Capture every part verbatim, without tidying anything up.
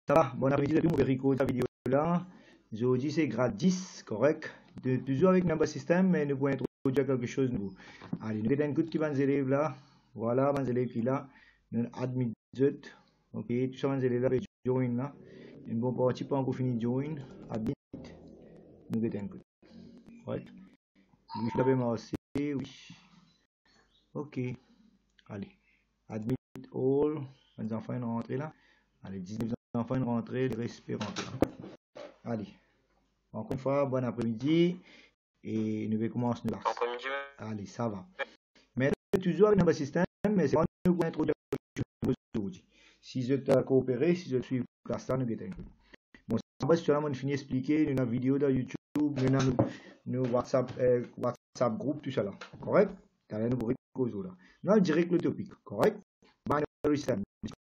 Ça va, bon après-midi à tous, on va recorder la vidéo là. Aujourd'hui c'est grade dix, correct. De, toujours avec number system, mais nous pouvons introduire quelque chose de nouveau. Allez, nous mettons un coup de qui va élèves là. Voilà, les élèves qui là. Nous admit zut. Ok, tout ça les élèves là avec join là. Une bonne partie pas encore fini join. Admit. Nous mettons un coup. Correct. Oui, je l'avais marqué, oui. Ok. Allez. Admit all. Les enfants ils rentrent là. Allez, dix-neuf enfants ils rentrent, les respect rentrer. Allez, encore une fois, bon après-midi et nous allons commencer nos classes. Allez, ça va. Mais toujours avec notre système, mais c'est pas nous pour introduire aujourd'hui. Si je t'ai coopéré, si je suis classe là, nous allons. Bon, ça va, si on finit d'expliquer, nous avons une vidéo dans YouTube, nous avons nos WhatsApp, euh, WhatsApp groupe, tout ça là. Correct? T'as nous pour cause là. Nous allons direct le topic, correct? Binary system.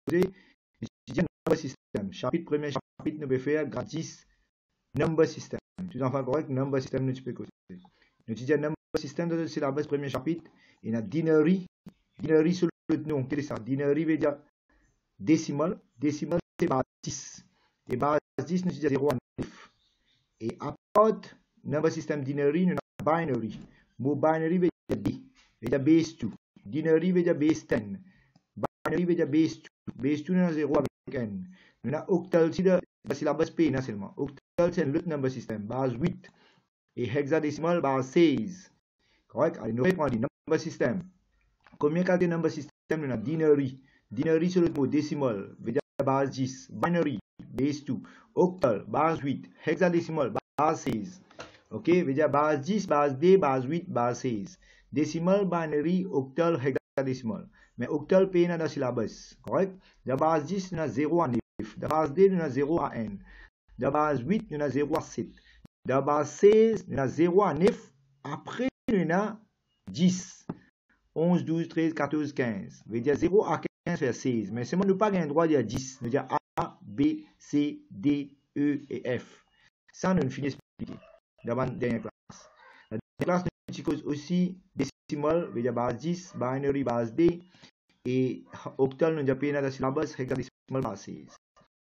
Étudier number system. Chapitre premier chapitre, nous allons faire gratis. Number system. Tout enfant correct, number system, nous peux causer. Nous étudions number system dans le syllabus premier chapitre. Il y a dinary. Dinary sur le nom. Qu'est-ce que ça? Dinary veut dire décimal. Décimal, c'est base dix. Et base dix, nous étudions zéro à neuf. Et à part number system dinary, nous avons binary. Mot binary veut dire B. Veut dire base deux. Dinary veut dire base dix. Binary veut dire base deux. Base deux, nous avons zéro avec n. Nous avons octal, c'est le syllabus P seulement. Octal, c'est le number system, base huit. Et hexadécimal, base seize. Correct? Allez, nous répondons. Number system. Combien de number system nous avons? Dinary. Dinary sur le mot décimal, veut dire base dix. Binary, base deux. Octal, base huit. Hexadécimal, base seize. Ok? Veut dire base dix, base D, base huit, base seize. Décimal, binary, octal, hexadécimal. Mais octal, P dans le syllabus. Correct? De base dix, nous avons zéro à neuf. De base D, nous avons zéro à n. De base huit, nous avons zéro à sept. De base seize, nous avons zéro à neuf. Après, nous avons dix. onze, douze, treize, quatorze, quinze. Veut dire zéro à quinze fait seize. Mais seulement nous n'avons pas le droit de dire dix. Nous dire A, B, C, D, E et F. Ça, nous finissons d'expliquer dans la dernière classe. La dernière classe, nous utilisons aussi décimal, veut dire base dix, binary, base D. Et octal, nous avons dans la syllabus, hexadécimal, base seize.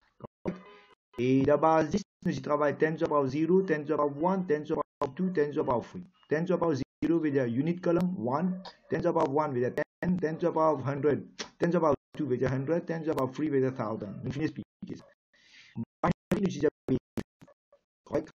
Et de base dix, nous travaillons tens of zero, tens of one, tens of two, tens of three. Tens of zero veut dire unit column, one. Tens of one veut dire ten, tens of one hundred. Tens of two veut dire one hundred, tens of three veut dire one thousand. Nous finissons d'expliquer ça. Binary, nous utilisons base deux. Correct?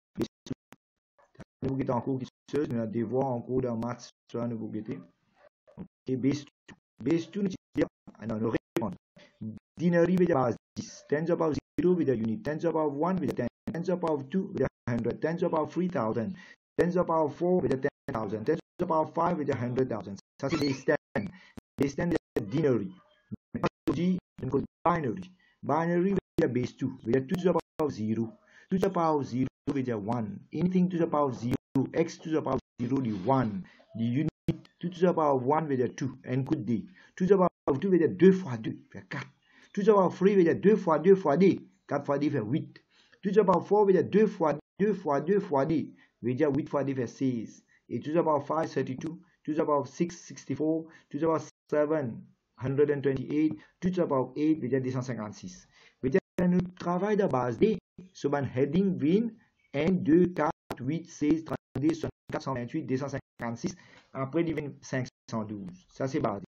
Nous avons en cours qui se nous avons des devoirs en cours de maths, ça nous avons guetter. Et base deux. Base deux, nous utilisons, non, nous répondons. Dinary veut dire base dix. Tens of zero veut dire unit. Tens of one veut dire ten. Tens of two veut dire one hundred. Tens of three thousand. Tens of four veut dire ten thousand. Tens of five veut dire one hundred thousand. Ça c'est base ten. Base ten veut dire dinary. Mais aujourd'hui, on cause binary. Binary veut dire base two. Veut dire two to the power zero. two to the power zero veut dire one. Anything to the power zero. X to the power zero dit one. The unit two to the power one veut dire two. N coup de D. two to the power two veut dire deux fois deux. Fait quatre. two to the power three veut dire deux fois deux fois D. quatre fois D fait huit. two to the power four veut dire deux fois deux fois deux fois D. Veut dire huit fois D fait seize. Et two to the power five, thirty-two. two to the power six, sixty-four. two to the power seven, one hundred twenty-eight. two to the power eight veut dire deux cent cinquante-six. Veut dire que nous travaillons de base D. Sur un heading vin un, deux, quatre, huit, seize, trente-deux, soixante-quatre, cent vingt-huit, deux cent cinquante-six. Après, il y cinq cent douze. Ça, c'est base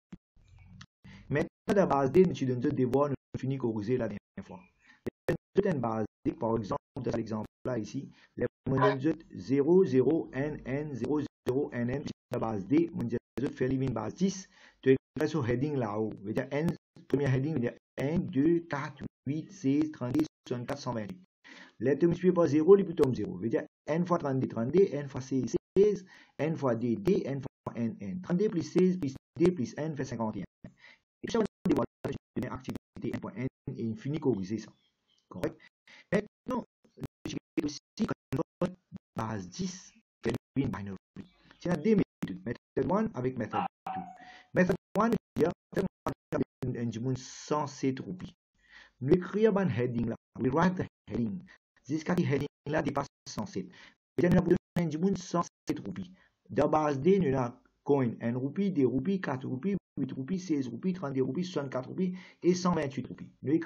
D. Maintenant, de base D, nous utilisons des devoirs, nous finissons de corriger la dernière fois. Les base D, par exemple, dans l'exemple là ici, les mondes zéro, zéro, N, N, zéro, zéro, N, N, la base D, mondes fait living base dix, tu es sur heading là-haut. Veut dire N, premier heading, veut dire un, deux, quatre, huit, seize, trente-deux, soixante-quatre, cent vingt-huit. Les te multiplié par zéro, les tombe zéro. Veut dire N fois trente-deux, trente-deux, N fois seize, seize, N fois D, D, N fois N, N. trente-deux plus seize plus D plus N fait cinquante et un. Et chaque fois, je vais donner activité N.N et il finit corriger ça. Correct? Maintenant, je vais aussi convert base dix vers une binary. Il y a deux méthodes. Méthode un avec méthode deux. Méthode un, il y a un jumun sans cette roupie. Nous écrivons un heading là. We write the heading. Jusqu'à ce heading là dépasse cent sept. Nous avons un jumun sans cette roupie. De base D, nous avons coin un roupie, deux roupies, quatre roupies, huit roupies, seize roupies, trente-deux roupies, soixante-quatre roupies et cent vingt-huit roupies. Nous écrivons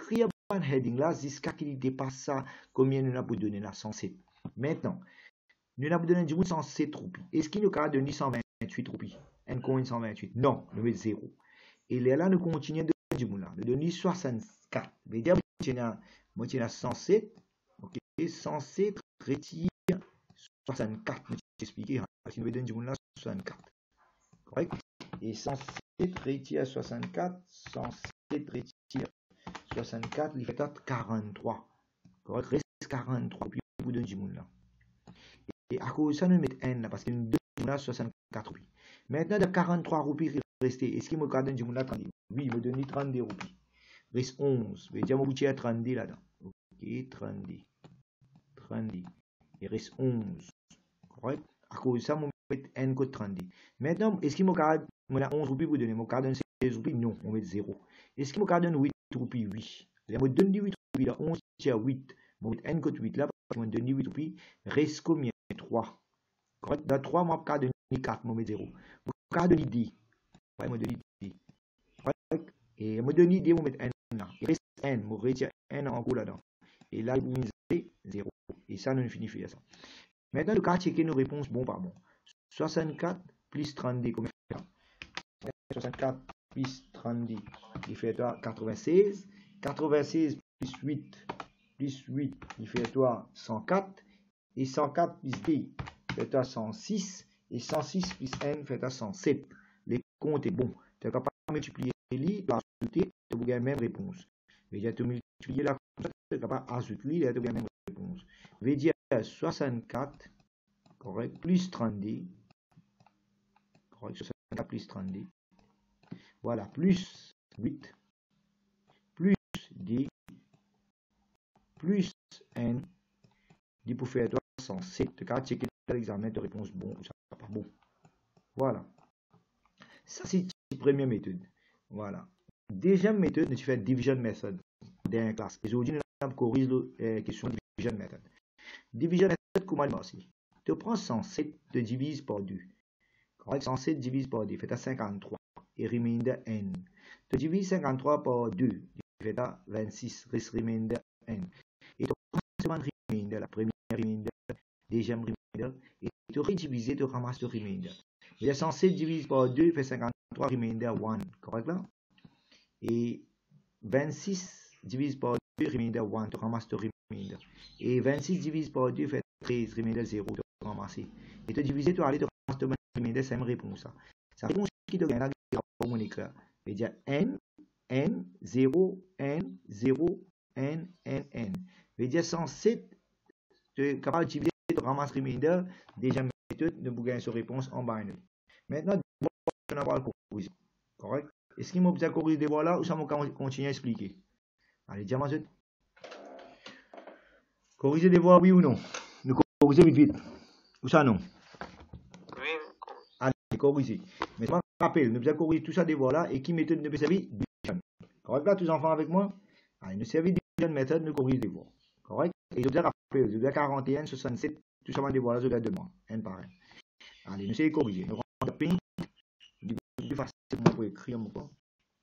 un heading là, jusqu'à qu'il dépasse ça, combien nous avons donné là, cent sept. Maintenant, nous avons donné du cent sept roupies. Est-ce qu'il nous a donné cent vingt-huit roupies? Un coin cent vingt-huit. Non, nous mettons zéro. Et là, nous continuons de donner du monde là. Nous donnons soixante-quatre. Mais dire, moi, je cent sept. Ok, cent sept retire soixante-quatre. Je vais t'expliquer. Si nous donnons du monde là, soixante-quatre. Correct? Et cent sept retire soixante-quatre. cent sept retire soixante-quatre. Il fait quarante-trois. Correct? Reste quarante-trois. Puis vous donnez du monde là. Et à cause de ça, nous mettons n là. Parce que nous donnons soixante-quatre roupies. Maintenant, de quarante-trois roupies restés. Est-ce qu'il me donne du monde là? Oui, il me donne trente-deux roupies. Reste onze. Je vais dire, je vais trente-deux là-dedans. Ok, trente-deux. trente-deux. Il reste onze. Correct? À cause de ça, je vais mettre n code trente-deux. Maintenant, est-ce qu'il me donne onze roupies pour donner? Je me donne seize roupies? Non, on met zéro. Est-ce qu'il me donne huit roupies? Oui. Je me donne huit roupies là. onze tiers huit. Je vais mettre n code huit là. Parce que je me donne huit roupies. Reste combien? trois. Correct? Dans trois, je vais donner quatre. Je vais mettre zéro. Je vais donner dix. Ouais, je vais donner dix. Correct? Et je vais donner dix. Je vais mettre n là. Il reste n. Je vais retirer n en gros là-dedans. Et là, il est zéro. Et ça, nous finissons de faire ça. Maintenant, le cas checker nos réponses bon par bon. soixante-quatre plus trente-deux, combien fait ça? soixante-quatre plus trente-deux, il fait toi quatre-vingt-seize. quatre-vingt-seize plus huit, plus huit, il fait toi cent quatre. Et cent quatre plus d, fait toi cent six. Et cent six plus n, fait toi cent sept. Les comptes est bon. Tu es capable de multiplier les tu as ajouté, tu as la même réponse. Mais tu as multiplié là, tu es capable d'ajouter, tu as la même réponse. Je vais dire soixante-quatre, correct, plus trente-deux, correct, soixante-quatre plus trente-deux, voilà, plus huit, plus d, plus n, d pour faire cent sept, tu as checké l'examen de réponse bon ou ça pas bon. Voilà. Ça, c'est la première méthode. Voilà. Deuxième méthode, tu fais division method dans la classe. Et aujourd'hui, nous corrigeons la question de division method. Division method, comment passer? Tu prends cent sept, tu divises par deux. Correct? cent sept divise par deux, fait à cinquante-trois. Et remainder n. Tu divises cinquante-trois par deux, fait à vingt-six. Reste remainder n. Et tu prends seulement remainder, la première remainder, deuxième remainder. Et tu redivises, tu ramasses le remainder. Et cent sept divise par deux, fait cinquante-trois, remainder un. Correct là? Et vingt-six divise par deux, remainder un. Tu ramasses le remainder. Et vingt-six divise par deux, fait treize, remainder zéro. Tu ramasses. Et tu divises, tu ramasses le remainder, c'est une réponse. Ça réponse qui te gagne là, pour mon écran. Je dire n, n, zéro, n, zéro, n, n, n. Je dire cent sept, tu es capable de diviser, tu ramasses le remainder. Déjà, méthode de vous gagner cette réponse en binary. Maintenant, on va le corriger. Correct? Est-ce qu'il m'a besoin de corriger des voies là ou ça m'a continué à expliquer? Allez, dis-moi ça. Corriger des voies, oui ou non? Nous corriger vite, vite. Ou ça non? Oui. Allez, corriger. Mais je me rappelle, nous devons corriger tout ça des voies là et qui méthode nous peut servir? Division. Correct là, tous les enfants avec moi? Allez, nous servir division méthode, nous corriger des voies. Correct? Et je dois rappeler, je dois quarante et un, soixante-sept, tout ça des voies là, je dois demain. Un par un. Allez, nous essayons de corriger. Nous rendons le ping. C'est plus facile pour écrire mon point.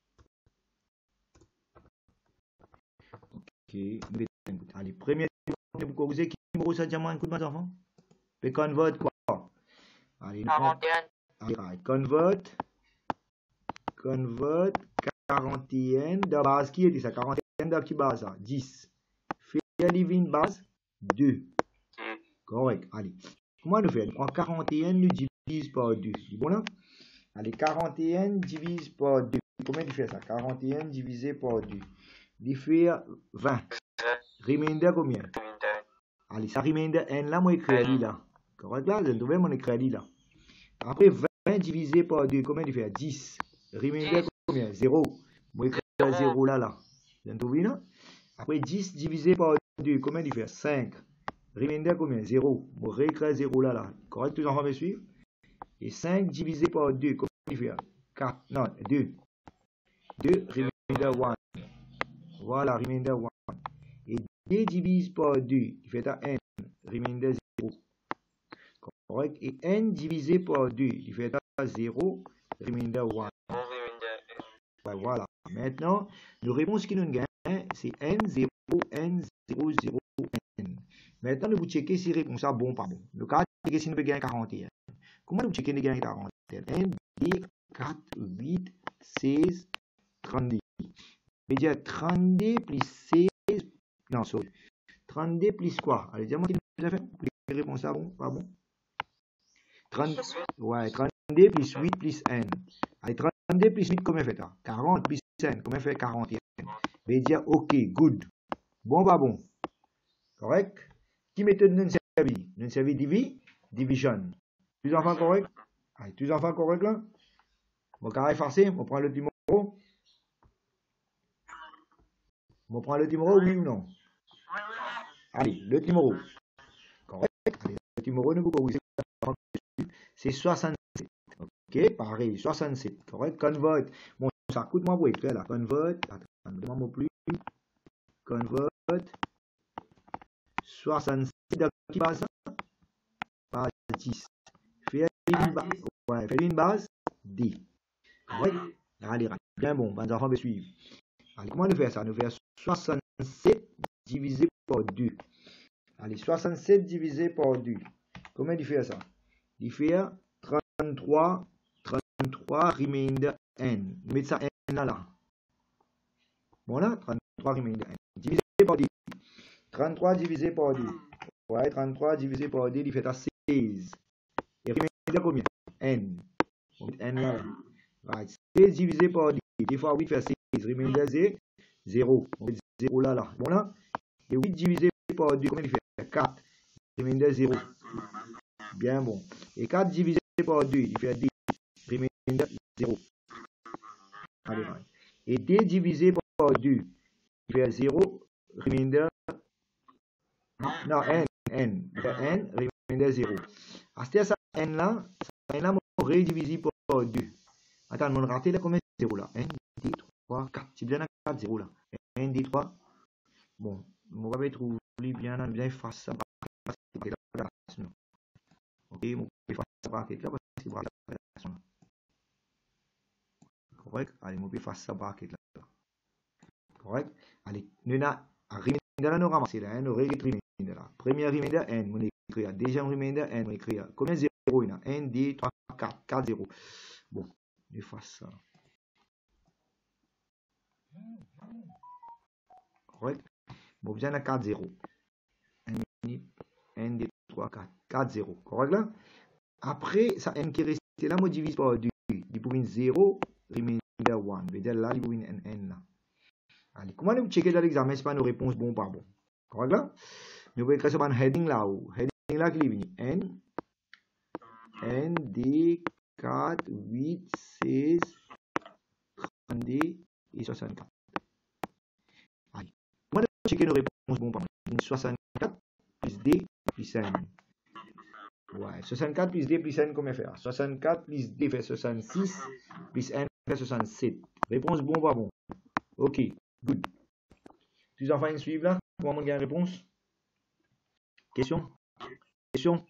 Ok, allez, premier pour corriger, qui numéro ça diamant, écoute mes enfants? Puis convert quoi? Allez, quarante et un. Allez, convert, convert, quarante et un, de base qui est ça? quarante et un de qui base ça? dix. Fait living base, deux. Correct, allez. Comment nous faisons? En quarante et un, nous divise par deux. C'est bon là? Allez, quarante et un divise par deux. Combien tu fais ça? quarante et un divisé par deux. Il fait vingt. Remainder combien? Allez, ça remainder n là, moi écris là. Correct là? Je trouve mon écrit là. Après vingt divisé par deux, combien tu fais? dix. Remainder combien? zéro. Moi écris zéro là là. Je trouve là? Après dix divisé par deux, combien tu fais? cinq. Remainder combien? zéro. Moi réécris zéro là là. Correct? Tous les enfants me suivent? Et cinq divisé par deux, combien tu fais? quatre. Non, deux. deux, remainder un. Voilà, remainder un. Et deux divise par deux, il fait à n, remainder zéro. Correct? Et n divisé par deux, il fait à zéro, remainder un. Ouais, voilà. Maintenant, nos réponses qui nous gagnent, c'est N zéro, N zéro, zéro, N. Maintenant, nous vous checker si réponse ça bon pas bon. Le cas, c'est si nous pouvons gagner quarante et un. Comment nous checker nous gagner quarante et un? N, D, quatre, huit, seize, trente-deux. Je veux dire trente-deux plus seize. Non, sorry. trente-deux plus quoi? Allez, dis-moi qui nous a fait. Les réponses ça bon, pas bon. trente, ouais, trente-deux plus huit plus N. Allez, trente-deux plus huit, combien fait ça? quarante plus N, combien fait quarante et un? Je veux dire, ok, good. Bon, pas bon. Correct? Qui méthode nous servi? Nous servi divi, division. Tous les enfants corrects? Allez, tous les enfants corrects là? Mon carré effacé, on prend le numéro. On prend le numéro, oui ou non? Allez, le numéro. Correct? Allez, le numéro, nous vous c'est soixante-sept. Ok, pareil, soixante-sept. Correct? Convert. Bon, ça coûte moins pour écrire là. Convert. Attends, ne plus. Convert. soixante-sept. Dans qui base ça? Base dix. Faire une base. Ouais, faire une base D. Correct? Allez, bien bon. Ben, les enfants me suivent. Allez, comment nous faire ça? Nous faire soixante-sept divisé par deux. Allez, soixante-sept divisé par deux. Comment il fait ça? Il fait trente-trois, trente-trois, remainder n. Mettez ça n là, là. Voilà, trente-trois remainder n. Divisé par deux. trente-trois divisé par deux. Ouais, trente-trois divisé par deux, il fait à seize. Et remainder combien? N. On met n là, là. Right. seize divisé par deux. deux fois huit fait seize. Remainder c'est zéro. On met zéro là, là. Bon là. Et huit divisé par deux, combien il fait? quatre. Remainder zéro. Bien bon. Et quatre divisé par deux, il fait dix. Remainder zéro. Allez, right. Et d divisé par deux, il fait zéro. Remainder. Non, n. N. Il fait n. Remainder zéro. À ce ça, n là, ça n là, on redivisé par deux. Attends, on raté là combien de zéro là? N, D, trois, quatre. C'est bien à quatre, zéro là. N, D, trois. Bon, on va trouver bien, bien face ça. Ok, on peut faire ça bracket là parce que c'est bracket là. Correct? Allez, on peut faire ça bracket là. Correct? Allez, nous avons un remainder là, nous ramasser là, nous remainder là. Premier remainder n, on écrit. Deuxième remainder n, on écrit. Combien de zéro il y a? un, deux, trois, quatre, quatre, zéro. Bon, on va faire ça. Correct? Bon, bien à quatre, zéro. un, deux, trois, quatre. quatre, zéro. Correct là? Après, ça n qui est resté là, on divise par deux. Il peut être zéro, remainder un. Je veux dire là, il peut être un n là. Allez, comment nous checker dans l'examen, c'est pas nos réponses bon ou pas bon. Correct là? Nous pouvons écrire sur un heading là où. Heading là qui est venu. N, N, D, quatre, huit, seize, trente-deux et soixante-quatre. Allez, comment nous checker nos réponses bon ou pas bon. soixante-quatre plus D plus N. Ouais, soixante-quatre plus D plus N, comment faire? soixante-quatre plus D fait soixante-six, plus N fait soixante-sept. Réponse bon ou pas bon? Ok, good. Tous les enfants ils suivent là? Comment on gagne la réponse? Question? Question?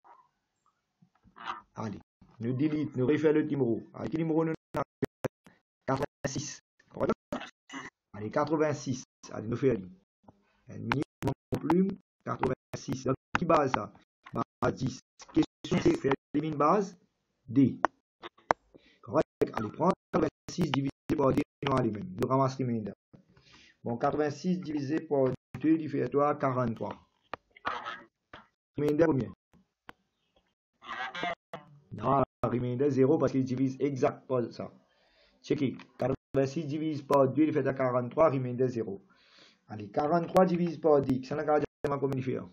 Allez, nous delete, nous refaire le numéro. Allez, quel numéro nous avons? quatre-vingt-six. Allez, quatre-vingt-six. Allez, nous faisons. Un minimum plume, quatre-vingt-six. Dans qui base ça? Base dix. Question c'est faire une base D. Correct. Allez, prends quatre-vingt-six divisé par D, nous allons même. Nous ramassons remainder. Bon, quatre-vingt-six divisé par deux, il fait toi quarante-trois. Remainder combien? Non, remainder zéro parce qu'il divise exact par ça. Checkez. quatre-vingt-six divise par deux, il fait à quarante-trois, remainder zéro. Allez, quarante-trois divise par dix. Ça n'a qu'à dire comment il fait?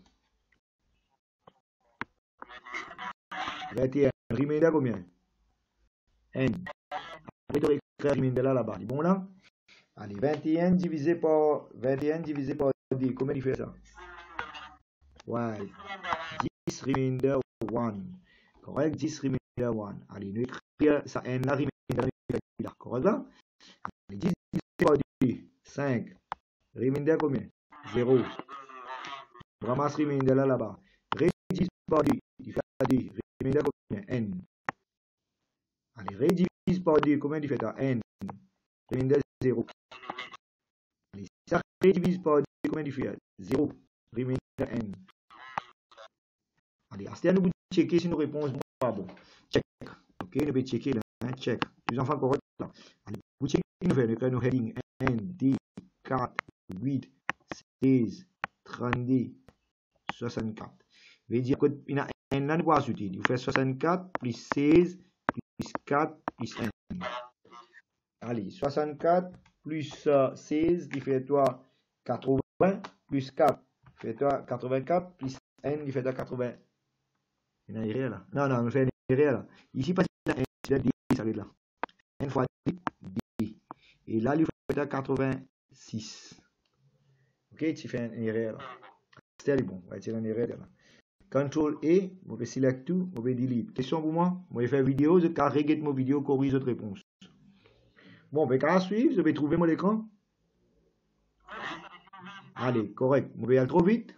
vingt et un. Remainder combien? N. Après, tu écris remainder là, là-bas. Bon là? Allez, vingt et un divisé par vingt et un divisé par dix. Comment il fait ça? Ouais. dix remainder un. Correct? dix remainder un. Allez, nous écrivons ça N là, remainder là. Correct là? Allez, dix divisé par deux. cinq. Remainder combien? zéro. Ramasse remainder là, là-bas. Rédivise par deux. Il fait deux. Remainder combien? N. Allez, rédivise par deux. Combien il fait ça? N. Remainder zéro. Allez, Ça divise par D, combien il fait? zéro. Remainder N. Allez, à ce nous checker si nos réponses sont pas bon. Check. Ok, nous pouvons checker là. Hein, check. Les enfants corrects là. Allez, vous checkez, nous faisons nos heading N, D, quatre, huit, seize, trente-deux, soixante-quatre. Je vais dire que il y a N là, nous pouvons ajouter. Vous faites soixante-quatre plus seize plus quatre plus un. Allez, soixante-quatre plus uh, seize, il fait toi quatre-vingts, plus quatre, il fait toi quatre-vingt-quatre, plus N, il fait toi quatre-vingts. Il y a une erreur là. Non, non, on fait une erreur là. Ici, pas de N, c'est D, ça arrive là. N fois D, D. Et là, il fait toi quatre-vingt-six. Ok, tu fais une erreur là. C'était bon, on va tirer une erreur là. Control A, on va select tout, on va delete. Question pour moi? On va faire vidéo, je vais carrément mon vidéo, corrige votre réponse. Bon, ben, qu'à suivre, je vais trouver mon écran. Allez, correct. On va aller trop vite.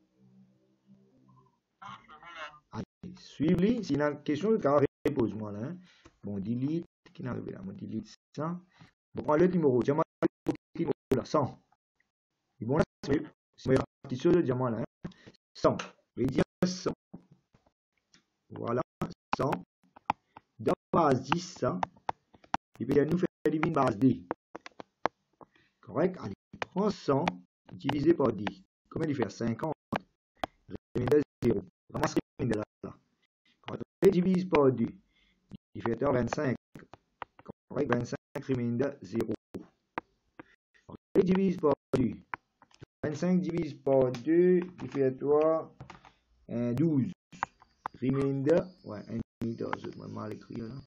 Allez, suivez-les. Si y a une question, je vais répondre moi là. Hein. Bon, delete. Qui n'a arrivé là? Bon, delete ça. Bon, prends le numéro. Diamant numéro là, cent. Et bon, là, c'est une répartition de diamant là. Hein. cent. Je vais dire cent. Voilà, cent. Dans base dix, ça. Et puis, nous faire diviser base D. Correct? Allez, prends cent divisé par dix. Combien il fait? cinquante. Remainder zéro. Ramasse remainder là. Quand on divise par deux, il fait vingt-cinq. Correct? vingt-cinq remainder zéro. Quand on divise par deux, vingt-cinq divise par deux, il fait toi douze. Remainder, ouais, un remainder, je vais mal écrire là.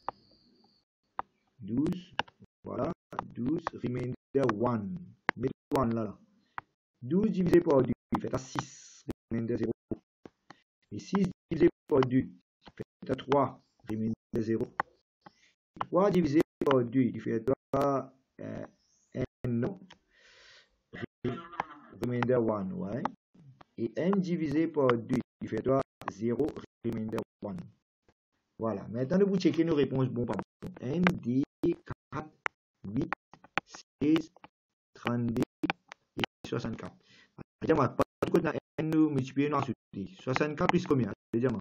douze, voilà, douze, remainder un. Mettez un là, là. douze divisé par deux, il fait à six, remainder zéro. Et six divisé par deux, il fait à trois, remainder zéro. trois divisé par deux, il fait à euh, un, remainder un, ouais. Et n divisé par deux, il fait à zéro, remainder un. Voilà. Maintenant, vous checkez nos réponses bon par bon. N, D, quatre, huit, seize, trente-deux et soixante-quatre. Dis-moi, pas de côté N nous multiplier nous ensuite. soixante-quatre plus combien? Dis-moi.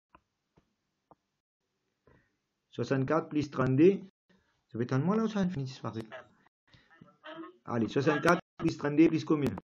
soixante-quatre plus trente-deux. Ça fait tellement là où ça finit disparaître. Allez, soixante-quatre plus trente-deux plus combien?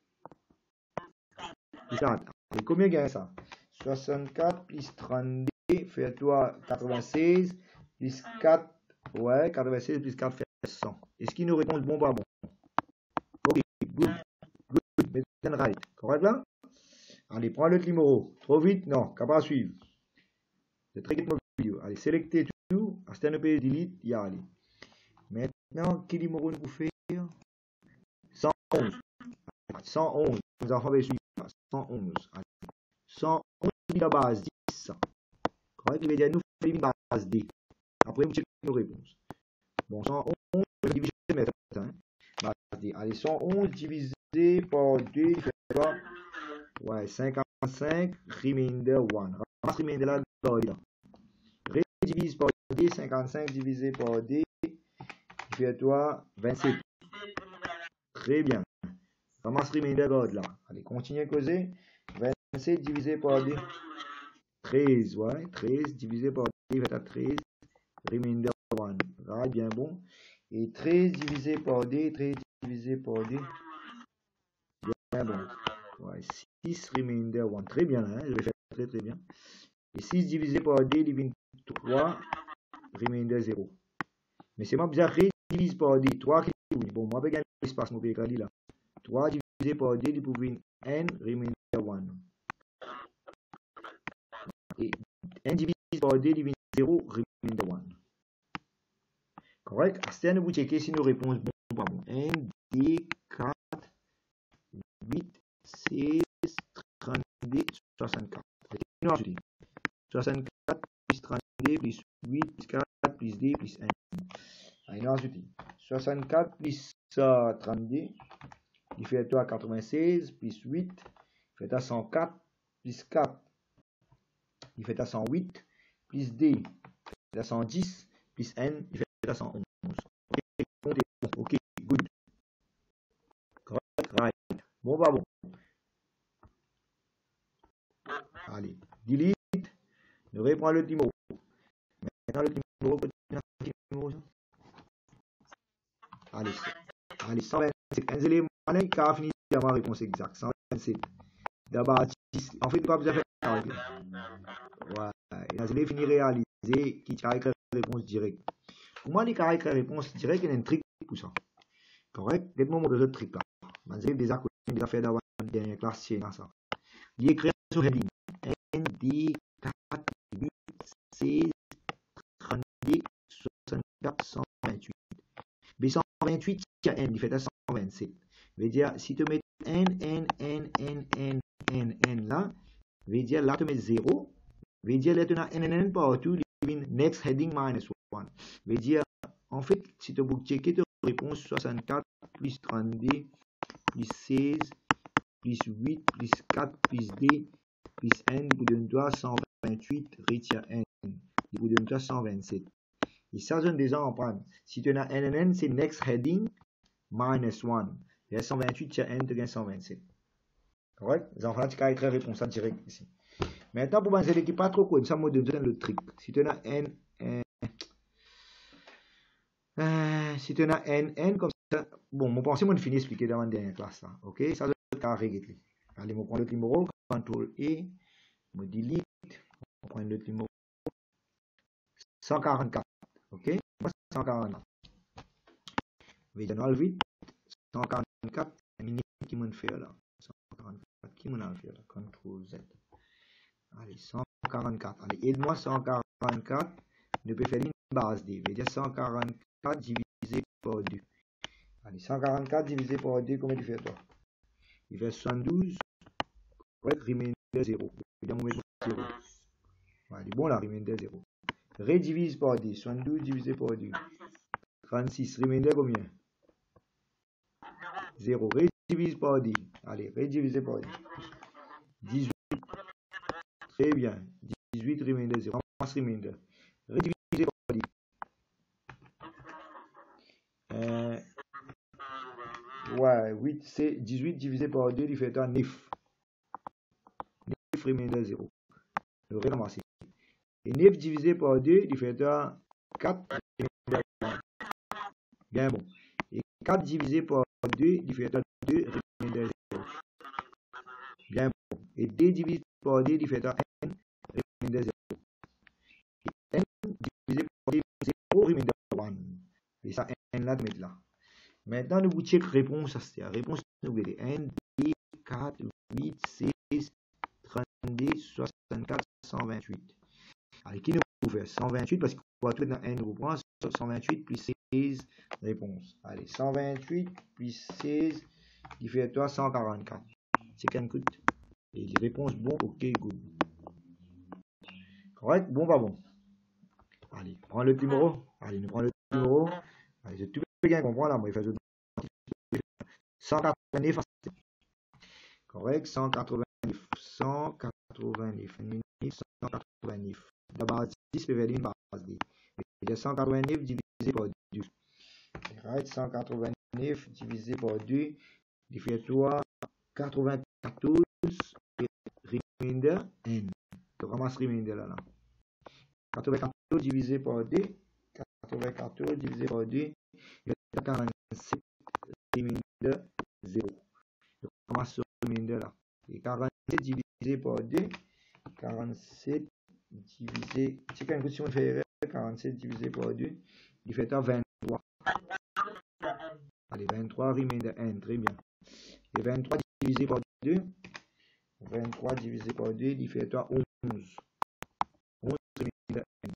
Allez, combien gagne ça? soixante-quatre plus trente-deux fait toi quatre-vingt-seize plus quatre. Ouais, quatre-vingt-seize plus quatre fait cent. Est-ce qu'il nous répond bon pas bon? Ok, good, good, maintenant right. Correct là? Allez, prends le numéro. Trop vite? Non, capable de suivre. C'est très vite mon vidéo. Allez, sélectez tout. Instant delete, il y a allez. Maintenant, quel numéro nous faire? cent onze. cent onze. Nous avons fait suivre. cent onze. Allez. cent onze de la base dix. Correct? Il veut dire nous faire une base D. Après, vous checkez nos réponses. Bon, cent onze divisé par hein? Base D. Allez, cent onze divisé par deux, il fait quoi? Ouais, cinquante-cinq, remainder un. Ramasse remainder là, là. Redivise par deux, cinquante-cinq divisé par deux, il fait toi vingt-sept. Très bien. Ramasse remainder là. Allez, continuez à causer. vingt-sept divisé par deux. treize, ouais, treize divisé par deux, il fait à treize. Remainder un. Right, bien bon. Et treize divisé par deux, treize divisé par deux. Bien bon. Ouais, six remainder un. Très bien, hein? Je vais faire très très bien. Et six divisé par deux, il devient trois. Remainder zéro. Mais c'est moi bizarre, divise par deux. trois qui est bon, moi, je vais gagner l'espace, mon pays là. trois divisé par deux, il peut venir n, remainder un. Et n divisé par deux, il devient zéro, remainder un. Correct? À ce temps, vous checkez si nos réponses bon ou pas bon. N, D, quatre, huit, seize, trente-deux, soixante-quatre. soixante-quatre plus trente-deux plus huit plus quatre plus deux plus un. Allez, ensuite, soixante-quatre plus uh, trente-deux, il fait à quatre-vingt-seize plus huit, il fait à cent quatre plus quatre, il fait à cent huit plus deux, il fait à cent dix plus n, il fait à cent onze. Ok, good. Bon, bah bon. Allez, delete. Je reprends le numéro. Maintenant, le numéro, petit numéro, ça. Allez, allez, cent vingt-sept. Un élément qui a fini d'avoir la réponse exacte. cent vingt-sept. D'abord, en fait, pas besoin de faire. Voilà. Et là, je vais finir réaliser qui a écrit la réponse directe. Pour moi, les caractères réponse directe, il y a un trick pour ça. Correct? Dites-moi mon besoin de trick là. Vous avez déjà connu des affaires d'avoir une dernière classe chez ça. Il écrit sur heading. N D quatre huit seize trente-deux soixante-quatre cent vingt-huit. B cent vingt-huit, il y a N, il fait à cent vingt-sept. Veut dire, si tu mets N, N, N, N, N, N, N là, veut dire là tu mets zéro. Veut dire là tu as N, N, N partout, next heading minus one. Veut dire, en fait, si tu veux checker ta réponse soixante-quatre plus trente-deux plus seize plus huit plus quatre plus deux plus N, il vous donne toi cent vingt-huit, retire N, il vous donne toi cent vingt-sept. Et ça, je déjà en prendre. Si tu as N, N, N, c'est next heading minus one. Il y a cent vingt-huit, tu as N, tu as cent vingt-sept. Correct? Les enfants, tu as écrit réponse en direct ici. Maintenant, pour penser qui n'est pas trop cool, ça me donne le trick. Si tu as N, N, euh, si tu as N, N comme ça, bon, mon pensée, moi, je finis d'expliquer dans la dernière classe. Là. Ok? Ça, je vais régler. Allez, je prends le numéro, contrôle E, je delete, on prend le numéro cent quarante-quatre. Ok? cent quarante-quatre. Je vais enlever cent quarante-quatre, minute qui m'en fait là. cent quarante-quatre, qui m'en fait là? contrôle Z. Allez, cent quarante-quatre. Allez, aide-moi cent quarante-quatre. Ne peut faire une base D. Je vais dire cent quarante-quatre divisé par deux. Allez, cent quarante-quatre divisé par deux, comment tu fais toi? Il fait soixante-douze. Correct, remainder zéro. Je vais dire zéro. Allez, bon là, remainder zéro. Redivise par deux. soixante-douze divisé par deux. trente-six. Remainder combien? zéro. Redivise par deux. Allez, rediviser par deux. dix-huit. Très bien. dix-huit, remainder zéro. Ramasse remainder. Rediviser par deux. Euh, ouais, huit, c'est dix-huit divisé par deux, il fait un neuf. neuf, remainder zéro. Le ramasser. Et neuf divisé par deux, il fait un quatre. Bien bon. Et quatre divisé par deux, il fait un deux, remainder zéro. Bien bon. Et deux divisé par deux, il fait un n, remainder zéro. Et n divisé par deux, zéro, remainder un. Et ça, n là, mettre là. Maintenant, nous check réponse. La réponse, nous verrons un, deux, quatre, huit, seize, trente-deux, soixante-quatre, cent vingt-huit. Allez, qui nous fait cent vingt-huit parce qu'on va tout dans n, nous reprend cent vingt-huit plus seize, réponse. Allez, cent vingt-huit plus seize, il fait toi cent quarante-quatre. C'est qu'un coup. Et les réponses, bon, ok, good. Correct? Bon, pas bon. Allez, prends le numéro. Allez, nous prenons le numéro. Allez, tu peux bien comprendre là, moi, il fait cent quatre-vingt-neuf. Correct, cent quatre-vingt-neuf. cent quatre-vingt-neuf. cent quatre-vingt-neuf. La base dix peut faire une base D. Il y a cent quatre-vingt-neuf divisé par deux. Right, cent quatre-vingt-neuf divisé par deux. Il fait toi quatre-vingt-quatorze. Remainder N. Tu ramasses remainder là. là. quatre-vingt-quatorze divisé par deux. quatre-vingt-quatorze divisé par deux. Il y a quarante-sept. Remainder zéro. Tu ramasses remainder là. Et quarante-sept divisé par deux. quarante-sept divisé. C'est quand si on fait quarante-sept divisé par deux. Il fait à vingt-trois. Allez, vingt-trois, remainder N. Très bien. Et vingt-trois divisé par deux. vingt-trois divisé par deux, il fait à onze. onze, remainder N.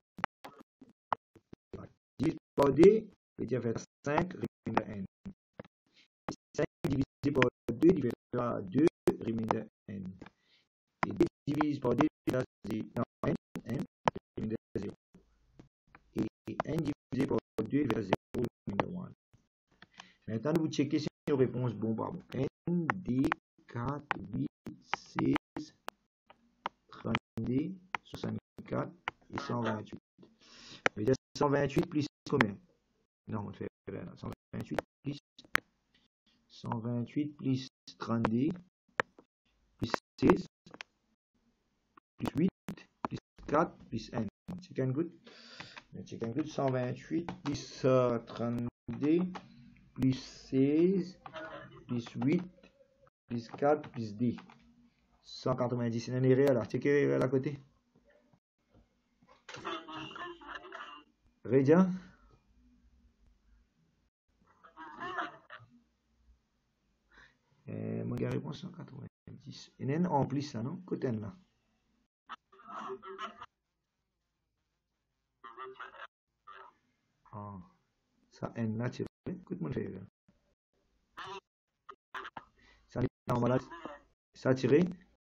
dix par deux, il fait cinq, remainder N. cinq divisé par deux, il fait à deux, remainder N. Et deux divisé par deux, il fait à N, N, remainder zéro. Et N divisé par deux, il fait à zéro, remainder un. Maintenant, vous checkez si la réponse bon par bon. N, D, quatre, huit, seize, trente-deux, soixante-quatre et cent vingt-huit. Je dire cent vingt-huit plus combien? Non, on fait cent vingt-huit plus cent vingt-huit plus trente-deux, plus seize, plus huit, plus quatre, plus n. Chicken good. Chicken good, cent vingt-huit plus uh, trente-deux, plus seize, plus huit, plus quatre, plus dix. cent quatre-vingt-dix, c'est un erreur là. Checker l'erreur à côté. Rédia. Euh, mon gars répond cent quatre-vingt-dix. Il y a un en plus ça, non? Côté là. Ah, ça n là, tiré. Écoute mon frère. Ça normal. Ça tiré.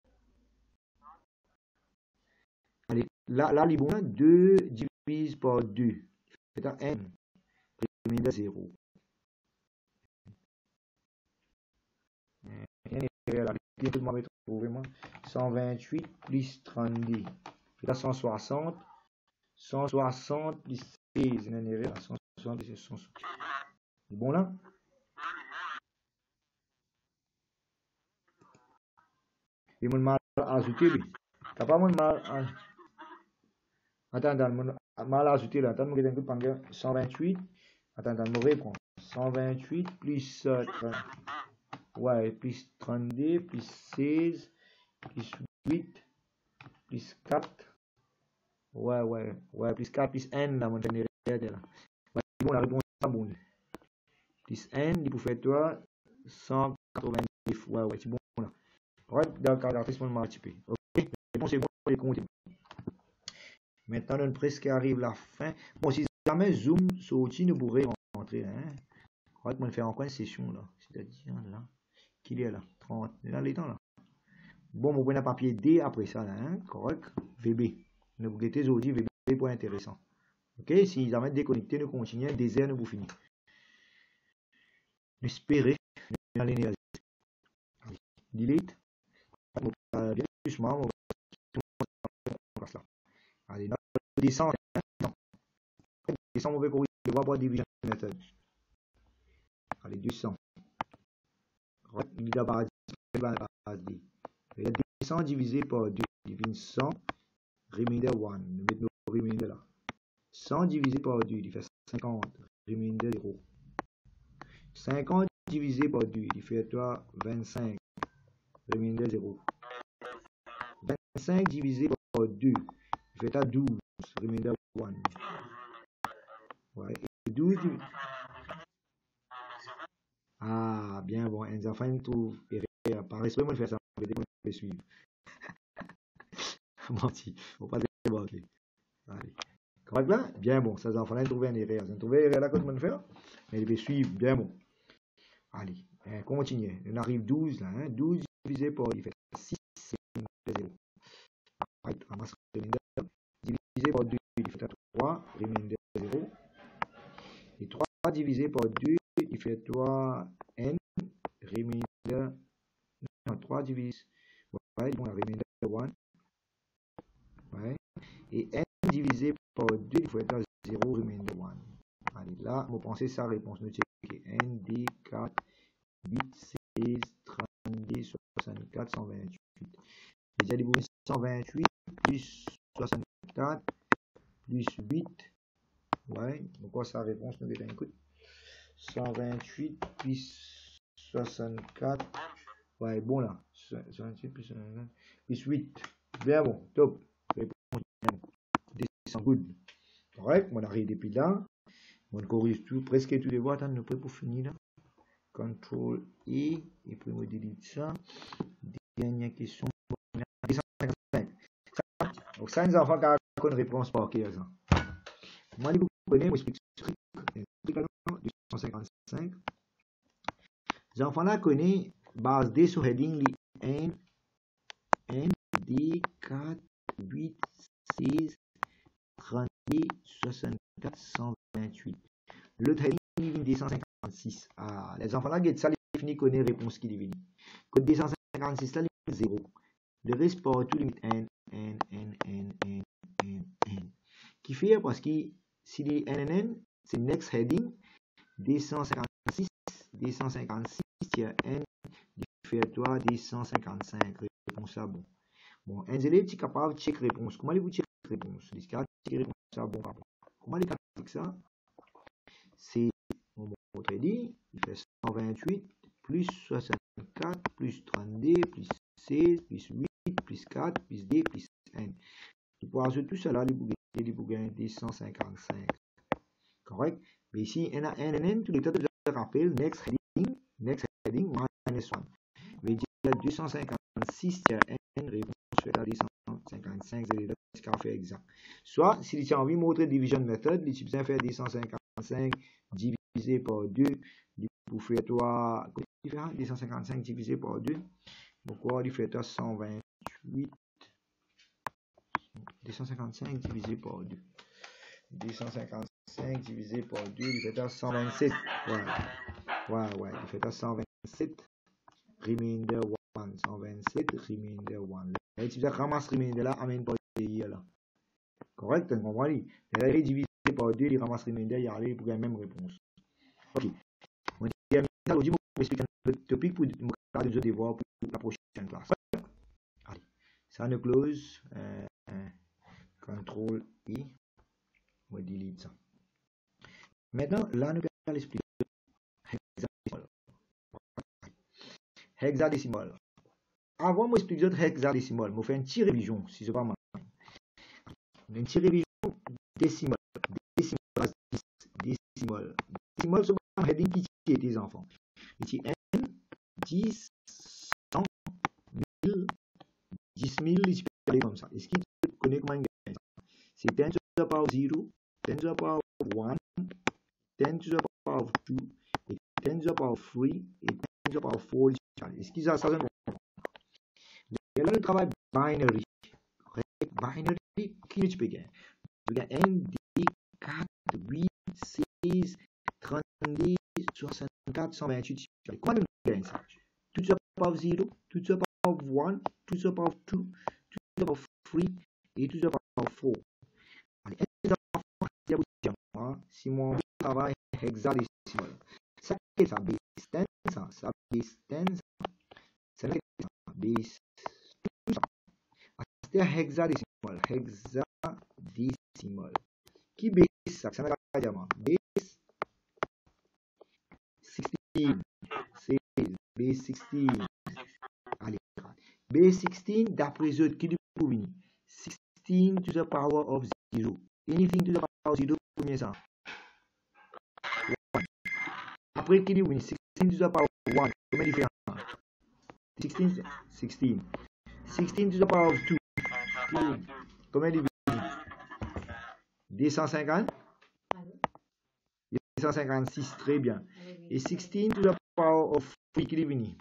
Allez, là, là, les bons, deux divise par deux. C'est un n. Réminder à zéro. cent vingt-huit plus trente-deux. Là, cent soixante. cent soixante plus seize. cent soixante plus cent soixante. Bon là? Et mon mal ajouté, lui. T'as pas mon mal. Attends, attends, mon mal ajouté là. Attends, mon gars, un peu cent vingt-huit. Attends, attends, mon réponse. cent vingt-huit plus. Euh, ouais, plus trente-deux, plus seize, plus huit, plus quatre. Ouais, ouais, ouais, plus quatre, plus n, là, mon dernier là. Ouais, bon, la réponse est bonne. Plus n, il peut faire toi cent quatre-vingt-dix. Ouais, ouais, c'est bon là. Ouais, dans le calculatrice, on m'a typé. Ok, la réponse est bonne pour les comptes. Maintenant, on presque arrive la fin. Bon, si jamais Zoom sorti, nous pourrions rentrer. Hein. Ouais, on va faire encore une session là. C'est-à-dire là. Qu'il est là? trente. Là, les temps là. Bon, on prend un papier D après ça là. Hein. Correct. V B. Nous regrettons aujourd'hui V B pour intéressant. Ok, si jamais déconnecté, nous continuons. Désert, nous pour finir. Espérer. L'énergie. Delete. Bien doucement. On va là. Allez, là, descend. Descend, on va corriger. On va voir division method. Allez, deux cents. Il y a base D. Il y a deux cents divisé par deux. Divine cent. Remainder un. Nous mettons le remainder là. cent divisé par deux. Il fait cinquante. Remainder zéro. cinquante divisé par deux. Il fait toi vingt-cinq. Remainder zéro. vingt-cinq divisé par deux. Il fait toi douze. Remainder un. Ouais. Et douze. Ah, bien bon. Les enfants trouvent. Par respect, moi, je fais ça. Je vais suivre. Menti. Faut pas débarquer. Allez. Correct là? Bien bon. Ces enfants-là, ils trouvent un erreur. Ils ont trouvé l'erreur là qu'on doit faire. Mais ils vont suivre. Bien bon. Allez. Hein, continuez. On arrive douze là. Hein? douze divisé par. Il fait six. C'est zéro. Right. Ramasse remainder. Divisé par deux. Il fait trois. Remainder zéro. Et trois divisé par deux. Il fait trois. N. Remainder. Non, trois divisé. Ouais. Bon, remainder un. Ouais. Et n divisé par deux, il faut être zéro, remainder un. Allez, là, vous pensez sa réponse. Nous checkons n, d, quatre, huit, seize, trente-deux, soixante-quatre, cent vingt-huit. Déjà, il y a cent vingt-huit plus soixante-quatre plus huit. Ouais, donc quoi sa réponse? Nous mettons un coup. cent vingt-huit plus soixante-quatre. Ouais, bon là. cent vingt-huit plus soixante-quatre plus huit. Bien bon, top. C'est good. Correct, on arrive depuis là. On corrige tout, presque tous les voies. Attends, nous prêts pour finir là. contrôle E. Et puis on delete ça. Dernière question. deux cent cinquante-cinq. Donc ça, les enfants qui ont une réponse par cœur. Moi, vous connaissez, je explique deux cent cinquante-cinq. Les enfants là connaissent base D sur heading N, N, D, quatre, huit, seize, trente-deux, soixante-quatre, cent vingt-huit. L'autre heading deux cent cinquante-six. Ah, les enfants là, ça les fini connaît réponse qui est venue. Code deux cent cinquante-six là, limite zéro. Le reste partout limite N, N, N, N, N, N, N. Qui fait parce que si les N N N, c'est next heading deux cent cinquante-six, deux cent cinquante-six, tiers n diffère-toi des cent cinquante-cinq. Réponse à bon. Bon, un élève est capable de checker réponse. Comment allez-vous checker réponse? Les cas checker réponse à bon par bon. Comment allez-vous checker ça? C'est, on va dit, il fait cent vingt-huit plus soixante-quatre plus trente-deux plus seize plus huit plus quatre plus deux plus un. Tu peux ajouter tout cela, il faut gagner des cent cinquante-cinq. Correct? Mais ici, on a un N N, tout le temps de rappel, next heading, next heading, minus one. Mais il y a deux cent cinquante-six tiers N, réponse faite à deux cent cinquante-cinq, c'est le cas fait exact. Soit, si tu as envie de montrer division méthode, tu peux faire deux cent cinquante-cinq divisé par deux, pour faire toi, deux cent cinquante-cinq divisé par deux, pourquoi il fait toi cent vingt-huit, deux cent cinquante-cinq divisé par deux. deux cent cinquante-cinq divisé par deux, il fait à cent vingt-sept. Ouais, ouais, ouais, il fait à cent vingt-sept. Remainder one, cent vingt-sept, remainder one. Là, tu vas ramasser remainder là, amène pas le là. Correct, tu comprends? Là, il est divisé par deux, il ramasse remainder, il y a pour la même réponse. Ok. On termine ça, aujourd'hui, je vais expliquer un topic pour me devoir pour la prochaine classe. Allez, ça nous close. Euh, contrôle I. On va delete ça. Maintenant, là, nous allons expliquer hexadécimal. Hexadécimal. Avant de expliquer hexadécimal, je vais faire une petite révision, si ce n'est pas mal. Une petite révision décimale. Décimale. Décimale. Décimale, c'est un heading qui tient tes enfants. Ici, N, dix, cent, mille, dix mille, il peut aller comme ça. Est-ce qu'il connaît comment il gagne ça? C'est ten to the power zero, ten to the power one, ten to the power two, et ten to the power three, et ten to the power four. Est-ce qu'ils ont ça? Et là, le travail binary. Binary, qui tu peux gagner? Tu peux gagner N, D, quatre, huit, seize, trente-deux, soixante-quatre, cent vingt-huit. Comment tu gagnes ça? Tout ça par zero, tout ça par one, tout ça par two, tout ça par three, et tout ça par four. Allez, si mon travail est hexadécimal, ça c'est ça, base ten, ça, ça base ten, ça c'est ça, base two, ça. C'est hexadécimal, hexadécimal. Qui base ça? Ça n'a pas diamant. Base sixteen, c'est base sixteen. Allez, base sixteen, d'après eux, qui dit pour venir? sixteen to the power of zero. Anything to the power of zero, combien ça? one. Après, qui dit oui? sixteen to the power of one. Combien de différence? sixteen, sixteen. sixteen to the power of two. Combien de différence? deux cent cinquante? deux cent cinquante-six, très bien. Et sixteen to the power of three, qui dit venir?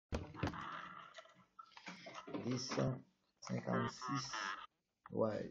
deux cent cinquante-six. Ouais.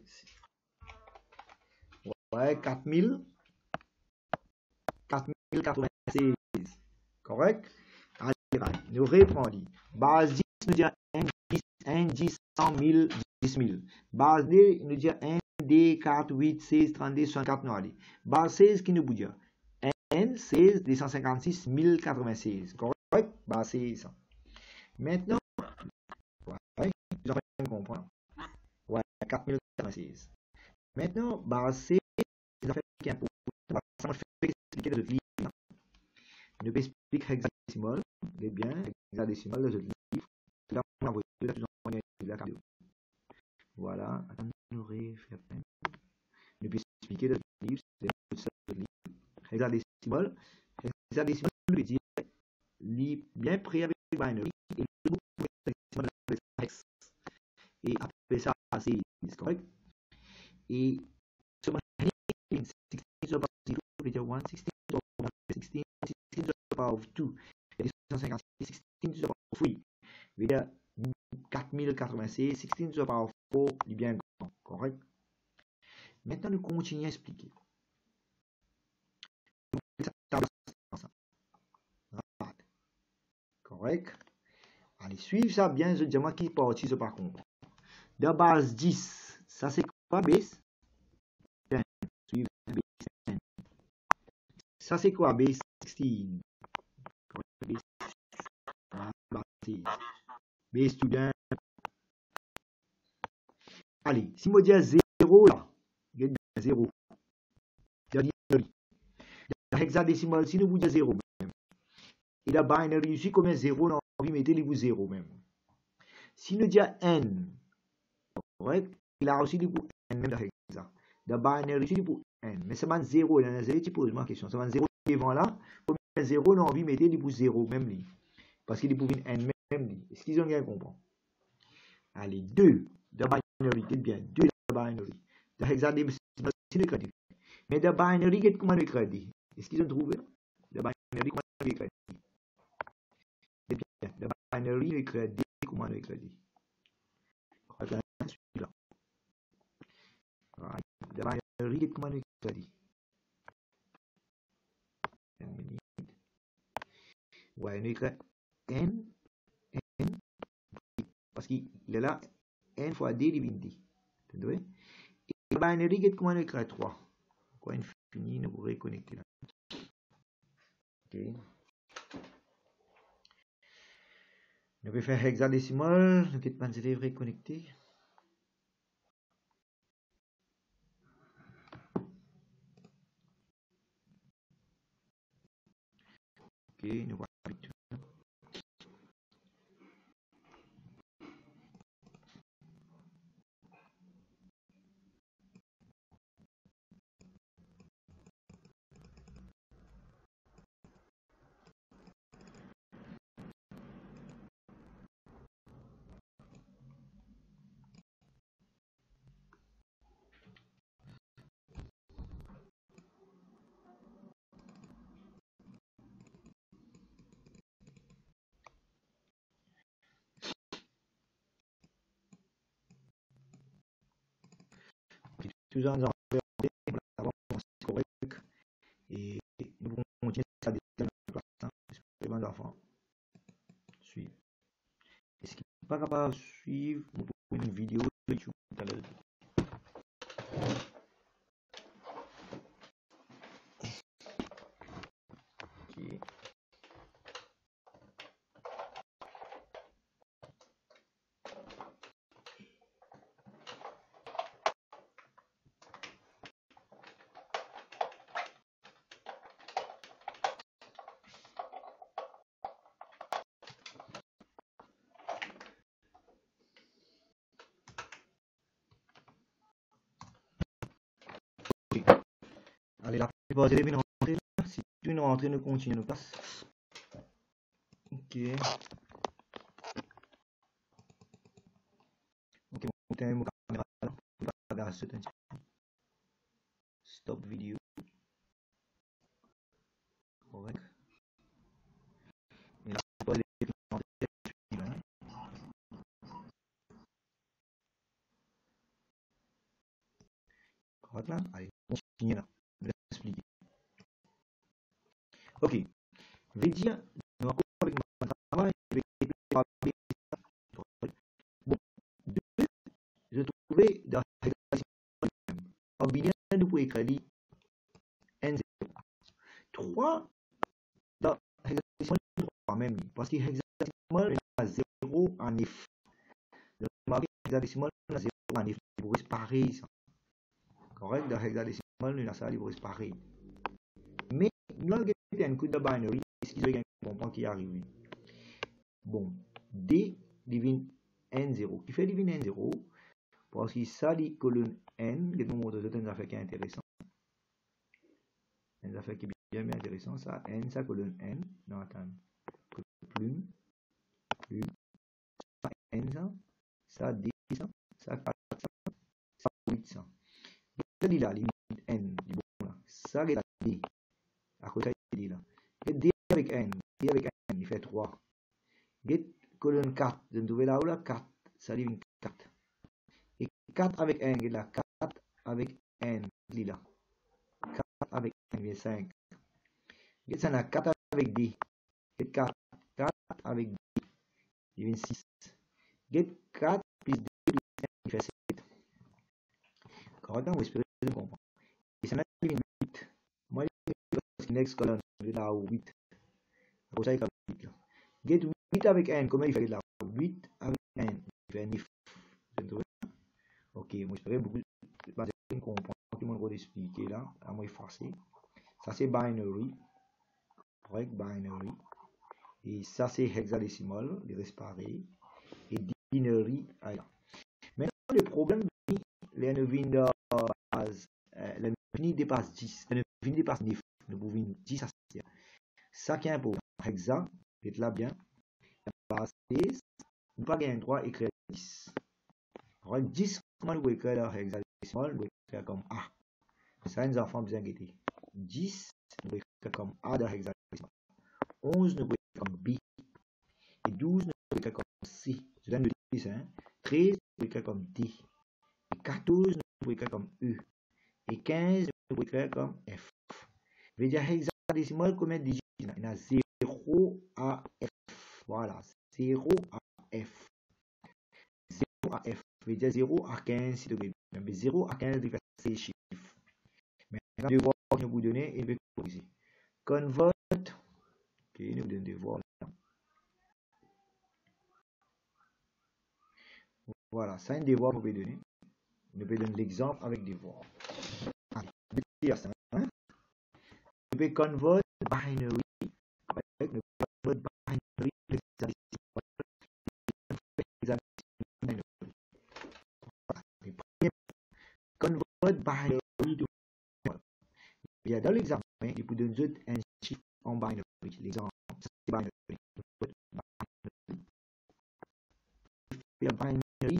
Ouais, quatre mille. quatre mille quatre-vingt-seize. Correct? Allez, nous reprenons. Base dix nous dit un, dix, cent, mille, dix mille. Base deux nous dit un, deux, quatre, huit, seize, trente-deux, soixante-quatre, non, allez. Base seize qui nous dit N, seize, deux cent cinquante-six, mille quatre-vingt-seize. Correct? Base seize. Maintenant, ouais, vous allez comprendre. Ouais, quatre mille quatre-vingt-seize. Maintenant, base seize, c'est un fait qui est important. Ça m'a fait expliquer le livre. Je vais expliquer hexadécimal. Eh bien, hexadécimal, le livre. Là, on va voir la cadeau. Voilà. Je vais expliquer le livre. C'est le livre. Hexadécimal. Hexadécimal veut dire bien près avec binary. Et le mot hexadécimal avec hex. Et après ça, c'est correct. Et ce sixteen to the power of zero, one, sixteen to the power of sixteen, sixteen to the power of two, deux cent cinquante-six, sixteen to the power of three, quatre mille quatre-vingt-seize, sixteen to the power of four, il est bien grand, correct? Maintenant, nous continuons à expliquer. Correct? Allez, suivre ça bien, je dis moi qui partie ce par contre. De base dix, ça c'est quoi base? Ça c'est quoi base sixteen? B student. Allez, si je dis zéro là, je dis zéro. Je dis hexadécimal, si nous vous disons zéro même. Et la binary ici, comme zéro, on a envie de mettre zéro même. Si nous disons n, correct, il a aussi dit pour n même dans hexa. La binary ici pour n. Mais c'est zéro, il y a zéro, tu poses ma question. C'est zéro devant là, comme zéro, on a envie de mettre pour zéro même. Li. Parce qu'il est pour n même. Est-ce qu'ils ont bien compris? Allez, deux. The binary, c'est bien. deux the binary. The hexadécimal, c'est le crédit. Mais the binary, c'est comment le crédit? Est-ce qu'ils ont trouvé? The binary, comment le crédit? C'est bien. The binary, le crédit, comment le crédit? Celui-là. The binary, c'est comment le crédit? Ouais, on écrit n, n, parce qu'il est là, n fois d divine d. Tu vois? Et le binary, c'est comment on écrit trois. Quoi, infini, nous pourrons reconnecter là. Ok. Nous pouvons faire hexadécimal, nous pouvons pas les reconnecter. Ok, nous voilà. Tous en correct et nous pouvons continuer ça des les enfants suivre. Est-ce qu'il n'est pas capable de suivre une vidéo de YouTube tout à l'heure? Okay. Allez, la plupart des élèves rentrés. Si tu es rentré, nous continuons nos classes. Ok. Ok, mon caméra là. Stop vidéo. Correct. Et la plupart des élèves rentrés. Correct là. Allez, continuez là. Je vais expliquer. Ok. Je vais dire, nous allons avec mon travail. Bon, deux, je trouvais dans en binaire, nous pouvons écrire n zéro. trois, dans hexadécimal, trois même, parce que hexadécimal, il y a zéro en if. Donc, marqué hexadécimal, il y a zéro en if. Il faut pareil, ça. Correct? Dans hexadécimal, il y a ça, il faut pareil. Mais, là, il y a un coup de binary, ce qui est un qui arrive. Bon, D divine n zéro. Qui fait divine n zéro? Parce que ça dit colonne n, qui nous montre une affaire qui est intéressante. Une affaire qui est bien, bien intéressante. Ça, n, ça colonne n. Non, attends. Plume, plume, ça, n, ça, ça, d, ça, ça, quatre, ça, ça, huit, ça. Ça dit là, limite n, du bon là. Ça, est là, d. À côté, il dit là. Et d avec n, d avec n, il fait trois. Get colonne quatre, de trouver là où là, quatre, ça dit quatre. Et quatre avec n, il est là, quatre avec n, il est là. quatre avec n, il est cinq. Get ça, là, quatre avec d. Get quatre, quatre avec d, il est six. Get quatre plus d plus cinq, il fait sept. Correct, on va espérer que vous comprenez. Et ça, il est huit. Moi, je vais next colonne, je vais là au huit. Après ça, il est huit. Get huit avec n, comment il fait là? huit avec n, il fait neuf. Ok, moi j'espère beaucoup de comprendre tout le monde va expliquer là, à moi effacer. Ça c'est binary, correct, binary. Et ça c'est hexadécimal, il reste pareil. Et binary, là. Maintenant le problème, les neuf dépasse dix, les neuf dépasse neuf, nous pouvons dix à six. Ça qui est important, hexa, c'est là bien. seize, nous pas gagner droit écrire dix. Alors dix, comment nous écrire là hexadécimal, nous écrire comme A. Ça, les enfants bien guettés. dix, nous écrire comme A dans hexadécimal. onze, nous écrire comme B. Et douze, nous écrire comme C. Je donne le dix, hein. treize, nous écrire comme D. Et quatorze, nous écrire comme E. Et quinze, nous écrire comme F. Je veux dire hexadécimal, combien de digits? Il y a zéro à F. Voilà, zéro à F. zéro à F. Je veux dire zéro à quinze, si tu veux. Mais zéro à quinze, c'est les chiffres. Maintenant, le devoir que je vous donne, il va corriger. Convert. Ok, nous donne devoir là. Voilà, ça, un devoir que vous pouvez donner. Nous pouvons donner l'exemple avec devoir. Allez, je vais dire ça. Hein? Nous pouvons convert binary. Avec le convert binary. Convert binary. Il y a dans l'examen, il vous donne un chiffre en binary. L'exemple, c'est binary. Il y a binary.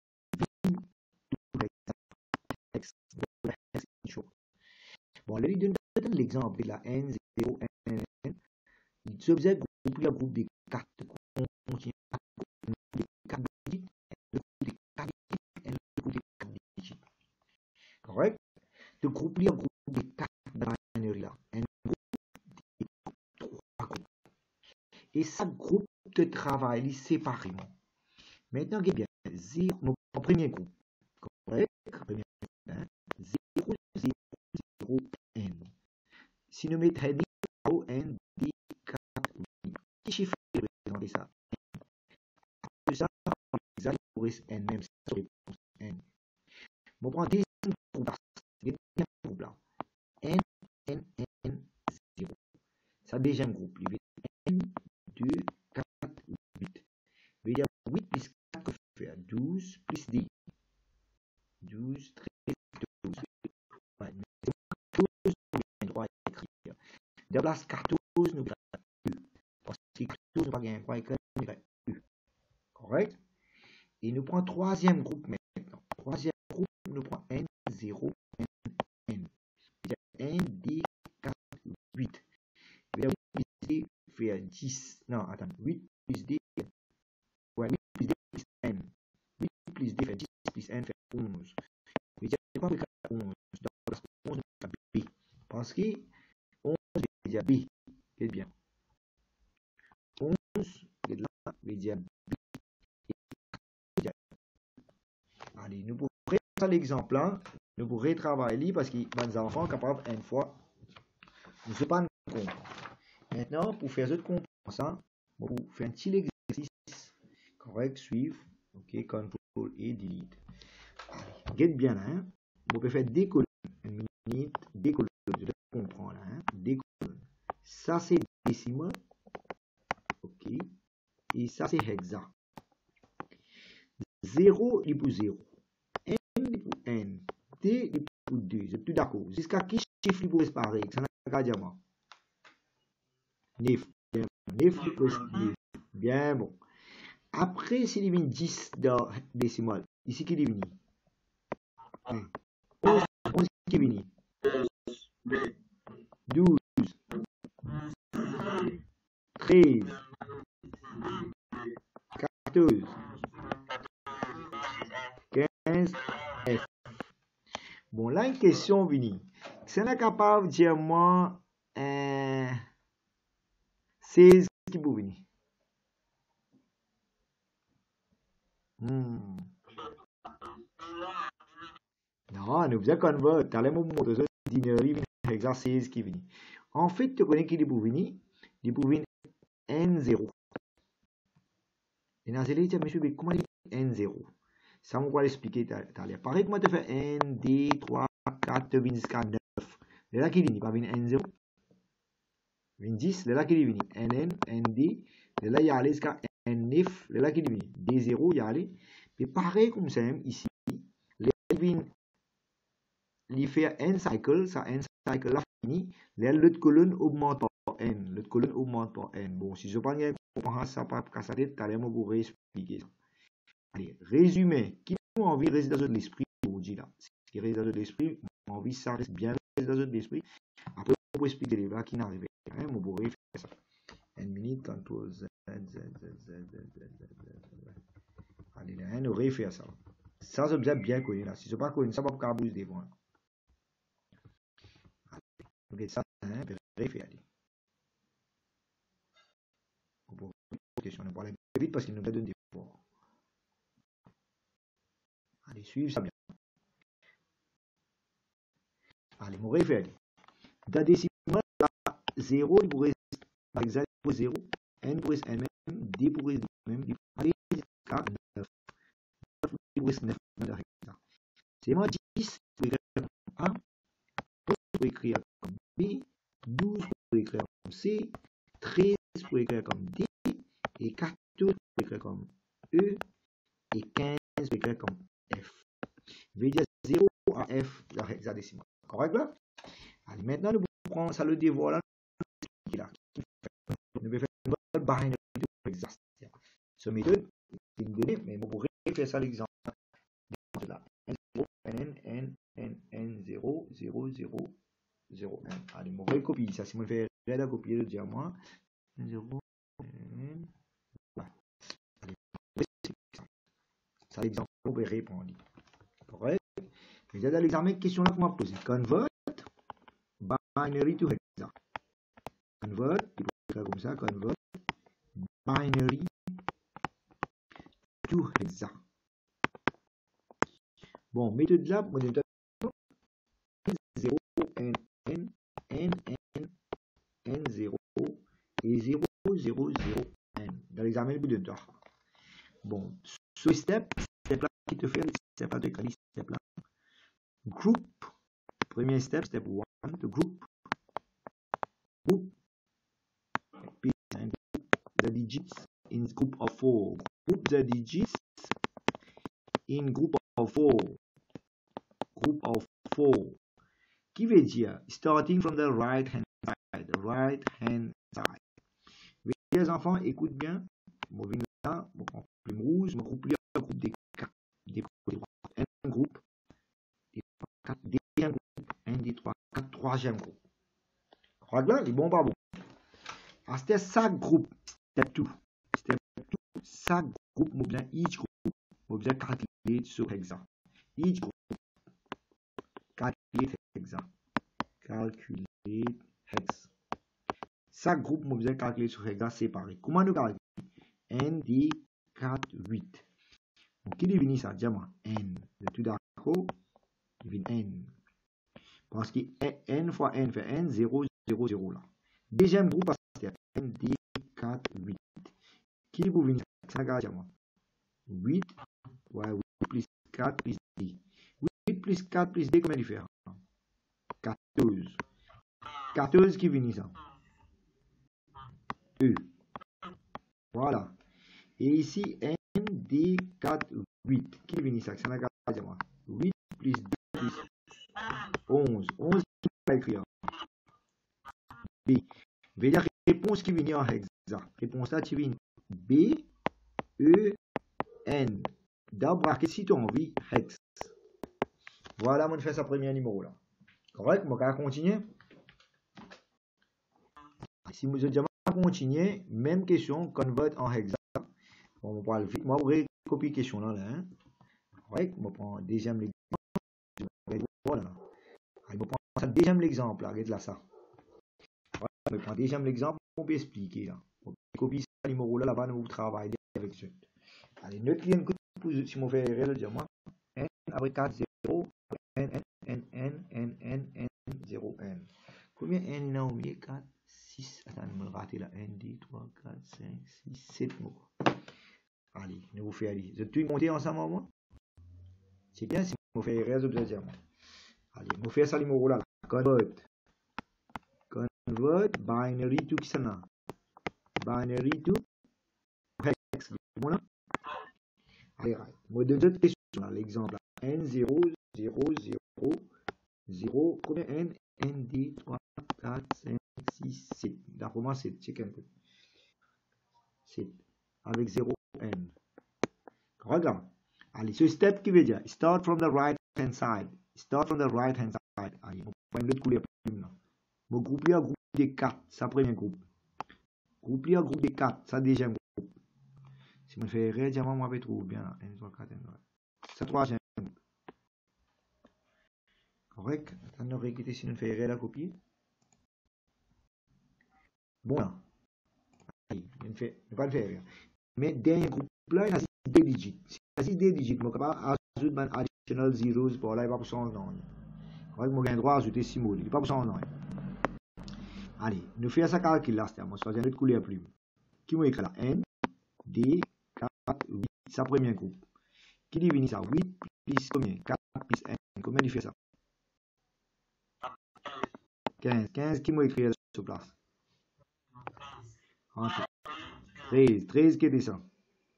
Bon, là, il donne l'exemple de la n, zéro, n, n. Il s'observe groupe, le groupe des quatre. Contient des quatre digits, le groupe des quatre digits, et le groupe des quatre digits. Correct? Le groupe, le groupe des quatre binary là. Un groupe des trois groupes. Et chaque groupe te travaille séparément. Maintenant, regardez bien. zéro, mon premier groupe. Correct? Premier groupe. zéro, zéro, zéro, n. Si nous mettons zéro, n, d, quatre, huit. Quel chiffre représente ça? Après ça, on va pour n, même si ça réponse n. On prend deuxième groupe là. Deuxième groupe là. n, n, n, zéro. Ça deuxième groupe. Il y a n, deux, quatre, huit. Il y a huit plus quatre que faire douze plus d. douze, treize, douze. Ouais, quatorze, nous avons écrire. De la place quatorze, nous avons E. Parce que quatorze, nous avons pas écrire, nous avons E. Correct? Et nous prenons troisième groupe maintenant. Troisième groupe, nous prenons n, zéro, n, n. Il y a un, d, quatre, huit. Il y a huit plus d fait dix. Non, attends. huit plus d. Ouais, huit plus d plus n. huit plus d fait dix plus n fait onze. Il y a quoi avec onze? Dans onze, nous avons B. Parce que onze, il y a B. C'est bien. onze, il y a B. Allez, nous pourrons faire l'exemple, hein? Nous pourrons travailler parce que les enfants sont capables une fois. Nous ne sommes pas comprendre. Maintenant, pour faire ce comprendre ça, on va faire un petit exercice. Correct, suivre. Ok, contrôle et delete. Allez, get bien là, hein? On peut faire des colonnes. Une minute, des colonnes. Je vais comprendre là, hein? Des colonnes. Ça c'est décimal. Ok. Et ça c'est hexa. zéro est pour zéro. N est pour n. D est pour deux. Je suis tout d'accord. Jusqu'à quel chiffre il peut pareil? Ça n'a pas dire moi. neuf. neuf plus neuf. Bien bon. Après, s'il y a dix dans décimal, ici qui est venu? onze. onze qui est venu? douze. treize. quatorze. quinze. F. Bon, là, une question venue. Si on est capable de dire moi euh, seize qui peut venir? Hmm. Non, nous faisons convert. T'as les mots de ce dîner, exercice qui vient. En fait, tu connais qui est pour venir? Il peut venir n zéro. Et dans ce cas, monsieur, comment dit N zéro? Ça, on va l'expliquer tout à l'heure. Pareil, comment tu fais N, D, trois, quatre, jusqu'à neuf. Là, qui vient, pas venir N zéro. Vient dix, là, qui vient N N, N D. Là, il y a allé jusqu'à N neuf. Là, qui vient D zéro, il y a allé. Mais pareil, comme ça, ici, là, il vient, il fait N cycle, ça N cycle là fini. Là, l'autre colonne augmente par N. L'autre colonne augmente par N. Bon, si je prends bien, comprends ça, pas casser tête, tout à l'heure, moi, pour expliquer ça. Allez, résumé. Qui a envie de rester dans l'esprit aujourd'hui là? Ce qui reste dans l'esprit, on a envie ça reste bien rester dans l'esprit. Après, on peut expliquer les là qui n'arrivent pas. On pourrait faire ça. Une minute, contrôle Z, Z, Z, Z, Z, Z, Z. Allez, là, on aurait fait ça. Ça, c'est bien bien connu là. Si ce n'est pas connu, ça va pas bouger devant. Allez, ça, hein, on aurait fait aller. On peut question, on va aller vite parce qu'il nous donne des points. Allez, suivre ça bien. Allez, on aurait fait aller. Dans des décimales, zéro, il pourrait par exemple pour zéro, n pour n même, d pour n même, d pour jusqu'à neuf. neuf pour neuf. C'est moi dix pour écrire comme A, onze pour écrire comme B, douze pour écrire comme C, treize pour écrire comme D, et quatorze pour écrire comme E, et quinze pour écrire comme F. Je vais dire zéro à F, la hexadécimale. Correct là? Allez, maintenant, nous prenons ça le devoir là. Nous vais faire une bonne binary exact. Ce méthode, c'est une donnée, mais vous pourrez faire ça l'exemple. Là. N, N, N, N, zéro, zéro, zéro, zéro, un. Allez, on va copier ça. Si je fais rien à copier, le diamant. zéro, N, voilà. Ça, l'exemple, on peut répondre. Correct? Mais dans l'examen, question là qu'on va poser. Convert binary to hexa. Convert, il peut faire comme ça, convert binary to hexa. Bon, méthode là, on est zéro, N, N, N, N, N, zéro et zéro, zéro, zéro, N. Dans l'examen, le bout de temps. Bon, ce step, step là qui te fait, step là de qualité, step là. Group, premier step, step one, the group. Group, the digits in group of four. Group the digits in group of four. Group of four. Qui veut dire, starting from the right hand side, the right hand side. Les enfants, écoute bien. Moi, je viens là, je prends plume rouge, je me groupe un groupe des quatre, des trois, un groupe, des quatre, deuxième groupe, un des trois, quatre, troisième groupe. Regarde là, il est bon, pas bon. Alors, c'était chaque groupe, step deux. Step deux, chaque groupe, moi, bien, each group, moi, bien, calculer sur hexa. Each group, calculer hexa. Calculer hexa. Chaque groupe, moi, bien, calculer sur hexa séparé. Comment nous calculer? N, D, quatre, huit. Donc, qui définit ça? Dis-moi, N. Vous êtes tout d'accord? Il devine N. Parce que N fois N fait N, zéro, zéro, zéro là. Deuxième groupe, parce que c'est N, D, quatre, huit. Qui vous venir ça? Dis-moi. huit, ouais, huit plus quatre plus D. huit plus quatre plus D, combien il fait? quatorze. quatorze qui vient ça? E. Voilà. Et ici, N, D, quatre, huit. Qui vient ça? Ça n'a qu'à dire moi. huit plus deux plus onze. onze qui va écrire? B. Veut dire réponse qui vient en hexa. Réponse là, tu viens B, E, N. D'abord, si tu as envie, hex. Voilà, moi, je fais ce premier numéro là. Correct? Moi, je vais continuer. Si vous avez continuer, même question, convert en hexa. On va vite. Moi, je vais copier question là. là hein. Correct? Je prends deuxième exemple. Voilà. Je prends le deuxième exemple là. Regarde là ça. Je prends deuxième exemple. On peut expliquer là. On peut copier ce numéro là là-bas. Nous travaillons avec ça. Allez, notre client, si on fait erreur, dire moi, N avec quatre, zéro, N, N, N, N, N, N, N, zéro, N. Combien N là, on met quatre, six, attends, je me rater là, un, deux, trois, quatre, cinq, six, sept mots. Allez, nous vous faisons aller. Vous tout monter ensemble, moi? C'est bien si vous faites erreur, vous allez allez, nous faisons ça, les mots là. Convert. Convert binary to qui ça là? Binary to hex. Bon là? Allez, moi deux autres questions là. L'exemple là. N zéro, zéro, zéro, zéro. Combien N? N, D, trois, quatre, cinq, six, sept. D'après moi, c'est check un peu. sept. Avec zéro, N. Regarde. Allez, ce step qui veut dire start from the right hand side. Start from the right hand side. Allez, on prend l'autre couleur plume là. Mon groupe là, groupe des quatre. Ça premier groupe. Groupe là, groupe des quatre. Ça deuxième groupe. Si je fais erreur, diamant, moi, je vais trouver bien là. un, deux, quatre, ça troisième groupe. Correct. Attends, on va quitter si on fait erreur la copie. Bon là. Allez, on ne fait pas le faire. Mais dernier groupe là, il y a deux digits. Si il y a deux digits, je ne peux pas ajouter un additional zeros pour là, il va pas pour son nom. Correct, moi, j'ai le droit d'ajouter six mots. Il n'est pas pour son nom. Allez, nous faisons ça calcul là, c'est à moi, je vais couleur plume. Qui m'a écrit là? N, D, quatre, huit. Ça premier groupe. Qui divise ça? huit plus combien? quatre plus N. Combien il fait ça? quinze. quinze, qui m'a écrit là sur place? Ensuite, treize. treize, qui est ça?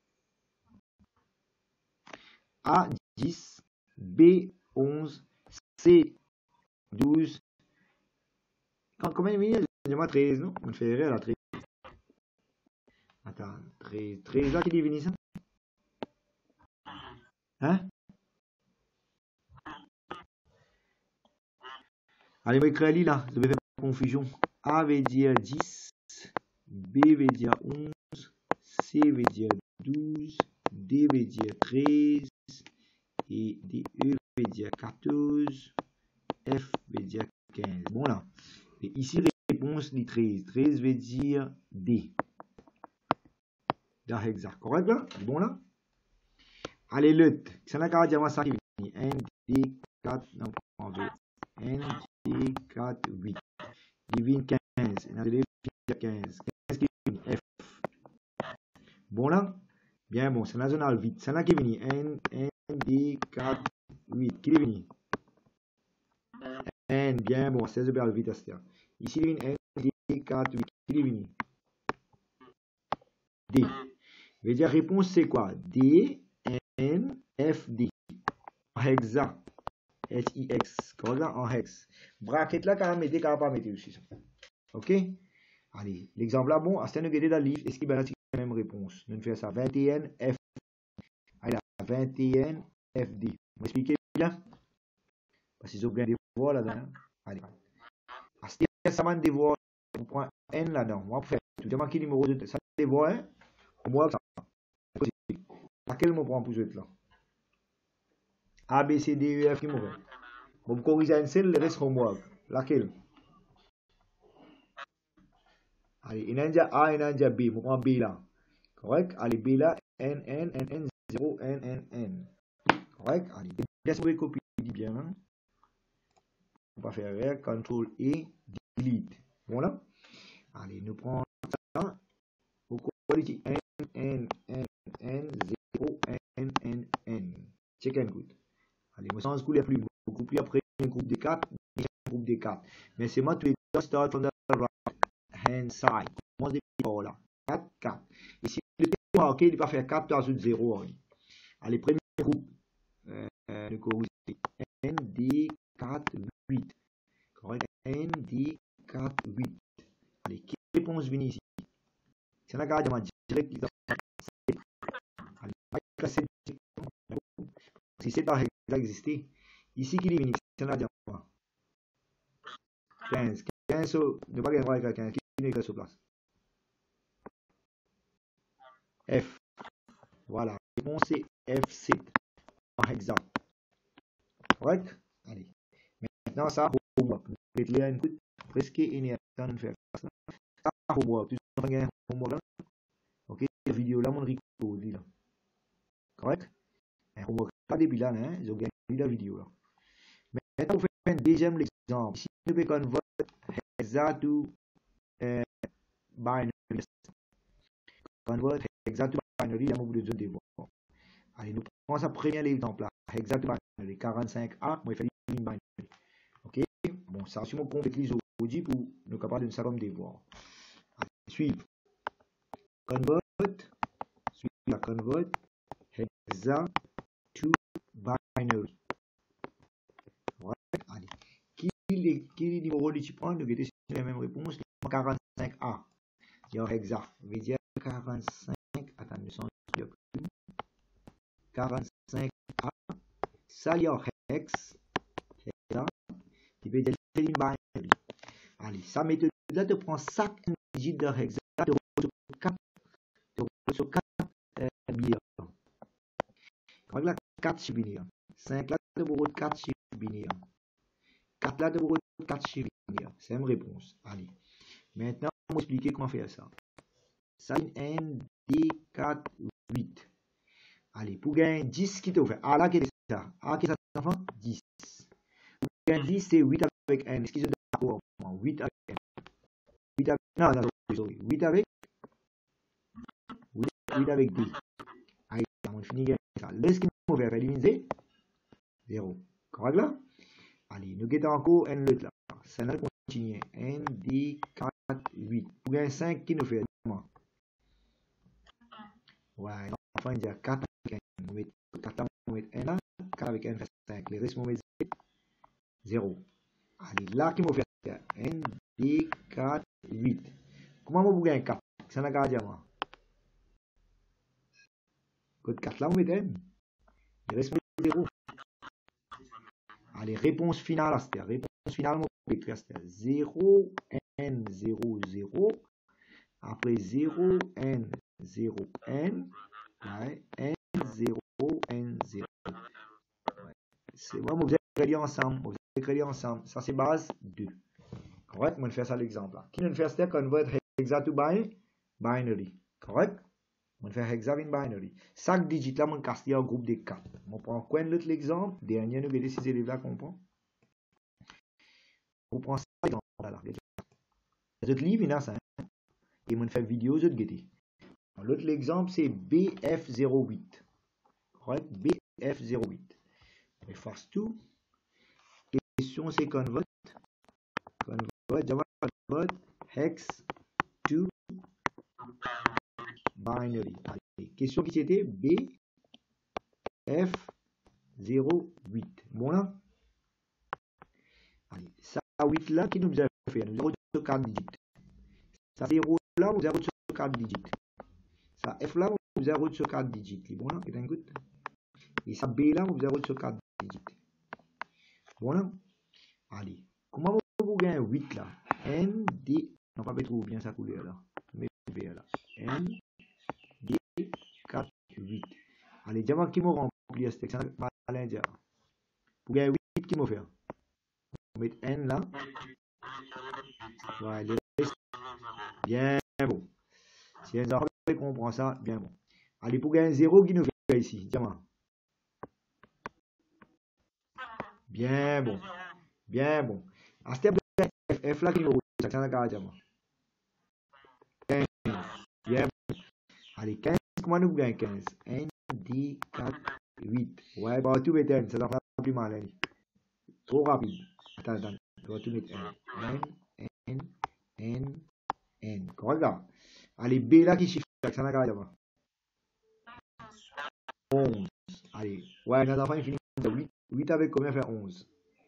A, dix, B, onze, C, douze. Combien de minutes? J'ai treize, non? On fait erreur à treize. Attends, treize. treize là qui divise ça? Hein? Allez, moi écrire là, je vais faire confusion. A veut dire dix, B veut dire onze, C veut dire douze, D veut dire treize, et D, E veut dire quatorze, F veut dire quinze. Bon là. Et ici, réponse du treize. treize veut dire D. D'accord, exact. Correct là? Bon là? Allez, l'autre. C'est là qu'on va dire ça qui vient. N, D, quatre, non, on veut. N, D, quatre, huit. Divine quinze. quinze. quinze qui vient. F. Bon là? Bien bon. C'est là qu'on a le vite. C'est là qui vient. N, N, D, quatre, huit. Qui vient? N. Bien bon. C'est le vite à ce temps. Ici, il vient N, D, quatre, huit. Qui vient? D. Veut dire réponse c'est quoi? D, N, F, D. Exact. S I X. Correct en hex. Bracket là, quand même, mettez, quand même pas mettre aussi. Ok? Allez, l'exemple là, bon, à ce que nous regardons dans le livre, est-ce qu'il y a la même réponse? Nous faisons ça. vingt et un F. Allez, vingt et un F D. Vous m'expliquez bien? Parce que j'ai oublié des devoirs là-dedans. Allez. À ce que ça m'a devoir, on prend N là-dedans. On va faire tout. Demande qui numéro de ça devoir, hein? On voit ça. Laquelle me prend pour jouer là? A, B, C, D, E, F, qui me prend? Bon, vous corrigez un seul, le reste homework. Laquelle? Allez, il y a un A, il y a un B. Je prends B là. Correct? Allez, B là, N, N, N, N, zéro, N, N, N. Correct? Allez, bien sûr, copier bien. Hein? On va faire erreur, contrôle et delete. Voilà. Allez, nous prenons ça. Au quality N, N, N, N, zéro, N, N, N. Check and good. Allez, moi, sans couler plus. Beaucoup plus après, un groupe de quatre, un groupe de quatre. Mais c'est moi, tu es just start from the right hand side. Commence depuis là. quatre, quatre. Ici, le temps marqué, il va faire quatre, tu ajoutes zéro. Allez, premier groupe. Euh, le corrigé. N, D, quatre, huit. Correct. N, D, quatre, huit. Allez, quelle réponse vient ici? C'est la garde, je direct. Allez, c'est si c'est pas existé. Ici, qui est c'est la diamant. quinze. quinze, ne pas gagner avec quinze. Qui est sur place? F. Voilà. La réponse c'est F sept. Exact. Correct? Allez. Maintenant, ça, homework. Vous pouvez lire une coup. Presque une heure de faire ça. Ça, homework. Tu vas gagner homework là. Ok. La vidéo là, mon record là. Correct? Un homework pas depuis là, hein. Je gagne la vidéo là. Maintenant, vous faites un deuxième exemple. Si vous pouvez convertir hexa to uh, binary. Convert hexa to binary, là, vous devez devoir. Allez, nous prenons sa première exemple là. Exact binary, quarante-cinq A, moi, je fais une binary. Ok? Bon, ça, si on complète les aujourd'hui pour nous capables de ça comme devoir. Allez, suivre. Convert, suivre la convert, hexa to binary. Ouais, allez. Qui est le numéro de tu prends? Nous avons la même réponse, quarante-cinq A. Il y a hexa. On va dire quarante-cinq. Attends, nous sommes quarante-cinq A. Ça, il y a hex. Hexa. Il veut dire une binary. Allez, sa méthode là te prend chaque digit de hexa. De quatre. De quatre milliards. Quand là, quatre chiffres binaires. cinq là, de quatre chiffres binaires. quatre là, de quatre chiffres binaires. C'est une réponse. Allez. Maintenant, on va expliquer comment faire ça. Ça, une N D quatre huit. Allez, pour gagner dix, qui te fait? Ah là, qu'est-ce que c'est ça? Ah, qu'est-ce que ça, enfant? dix. Pour gagner dix, c'est huit avec N. Est-ce qu'ils sont d'accord? huit avec N. huit avec... Non, non, sorry. huit avec... huit avec D. Allez, on finit gagner ça. Là, ce qu'il faut faire, éliminer zéro. Correct là? Allez, nous guettons encore N l'autre là. Ça n'a continué. N D quatre huit. Pour gagner cinq, qui nous fait? Ouais, enfin, il y a quatre avec N. On met quatre avec N là. quatre avec N fait cinq. Les restes, on met zéro. Allez, là, qui m'a fait? N D quatre huit. Comment on peut gagner quatre? Ça n'a qu'à dire moi. Code quatre là, on met N. Les restes, on met zéro. Allez, réponse finale, c'est réponse finale, on peut écrire zéro N zéro zéro. Après zéro N zéro N. Ouais, N zéro N zéro. Ouais. C'est moi, vous avez écrit ensemble. Vous avez écrit ensemble. Ça, c'est base deux. Correct? On va faire ça l'exemple là. Qui nous fait ça? Convert hexa to binary. Correct? On va faire hexa in binary. Chaque digit là, on casse un groupe de quatre. On prend quoi l'autre l'exemple? Dernier, nous avons ces élèves là qu'on prend. On prend ça l'exemple là. Les autres livres, il y a ça. Et on fait vidéo, je vais l'autre exemple, c'est B F zéro huit. Correct? B F zéro huit. On efface tout. Question, c'est convert. Convert, Java convert, hex to binary. Allez, question qui c'était B F zéro huit. Bon là? Allez, ça huit là, qui nous a fait? Nous avons sur quatre digits. Ça zéro là, nous avons sur quatre digits. Ça F là, nous avons sur quatre digits. Bon là, c'est un good. Et ça B là, nous avons sur quatre digits. Bon là? Allez, comment vous gagnez huit là? N, D, on va pas trouver bien sa couleur là. Mais là. N, D, quatre, huit. Allez, dis-moi qui m'a rempli ce texte. Malin dire. Pour gagner huit, qui m'a fait? On met N là. Ouais, le reste. Bien bon. Si un enfant comprend ça, bien bon. Allez, pour gagner zéro, qui nous fait ici? Dis-moi. Bien bon. Bien bon. À step de F là, qui nous fait? Ça n'a qu'à dire. quinze. Bien bon. Allez, quinze, comment nous gagnons quinze? N, D, quatre, huit. Ouais, bah, tout mettre N, ça doit faire plus mal. Hein. Trop rapide. Attends, attends. On va tout mettre N. N, N, N, N. Correct là? Allez, B là qui chiffre, ça n'a qu'à dire. onze. Allez, ouais, notre enfant, il finit huit. huit avec combien fait onze?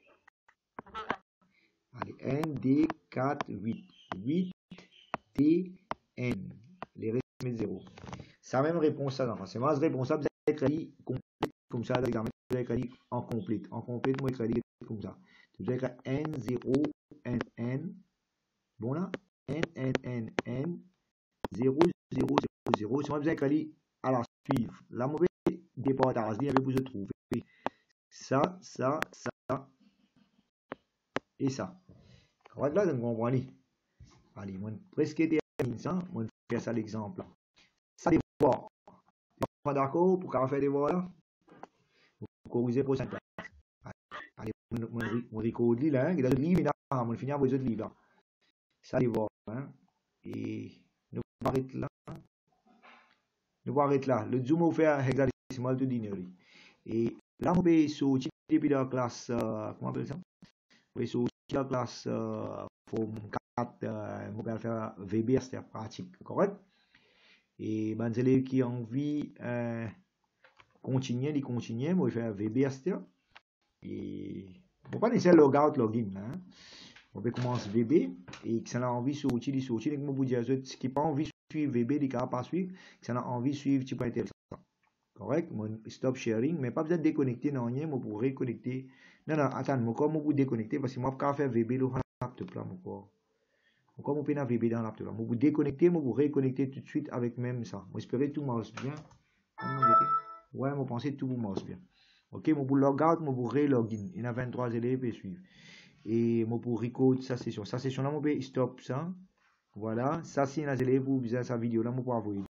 Allez, N, D, quatre, huit. huit, D, N. Les restes, mettent zéro. C'est la même réponse, ça, enfin, c'est moi, cette réponse, ça, vous avez écrit complète, comme ça, l'examen, vous avez écrit en complète. En complète, moi, écrit comme ça. Vous avez écrit N, zéro, N, N. Bon, là, N, N, N, N, zéro, zéro, zéro, zéro. Si moi, vous avez écrit à la suivre. La mauvaise départage, il y avait vous trouver ça, ça, ça, et ça. Correct, là, vous comprenez. Allez, moi, presque terminé ça. Moi, je fais ça l'exemple. Ça, des devoirs. Pas d'accord pour faire des devoirs là? Vous corrigez pour ça. Allez, on record là, il y a des livres, on finit avec les autres livres là. Ça, des devoirs. Hein? Et nous arrêtons là. Nous arrêter là. Le zoom, on fait hexadécimal tout dîner. Et là, on peut sortir depuis la classe, euh, comment on appelle ça? On peut sortir de la classe euh, forme quatre, euh, on peut faire V B, c'est pratique, correct? Et ben, les élèves qui ont envie euh, continuer, ils continuent, moi je fais V B, c'est et on pas nécessairement logout, login là. Hein? On peut commencer V B et que ça a envie de sortir, de sortir, et que moi vous dire ce qui n'a pas envie de suivre V B, il ne pas suivre, que ça a envie de suivre, tu peux intéressant. Correct? Mon stop sharing, mais pas besoin de déconnecter, non, rien, moi pour reconnecter. Non, non, attends, moi comment vous déconnecter parce que moi je peux faire V B dans le laptop là, moi. Comment on peut faire V B dans le laptop là? Moi vous déconnecter, moi vous reconnecter tout de suite avec même ça. Moi j'espère que tout marche bien. Ouais, moi pensais que tout marche bien. Ok, moi pour logout, moi pour re-login. Il y a vingt-trois élèves et suivre. Et moi pour record sa session. Sa session là, moi peux stop ça. Voilà, ça c'est un élève pour besoin sa vidéo là, moi pour avoir.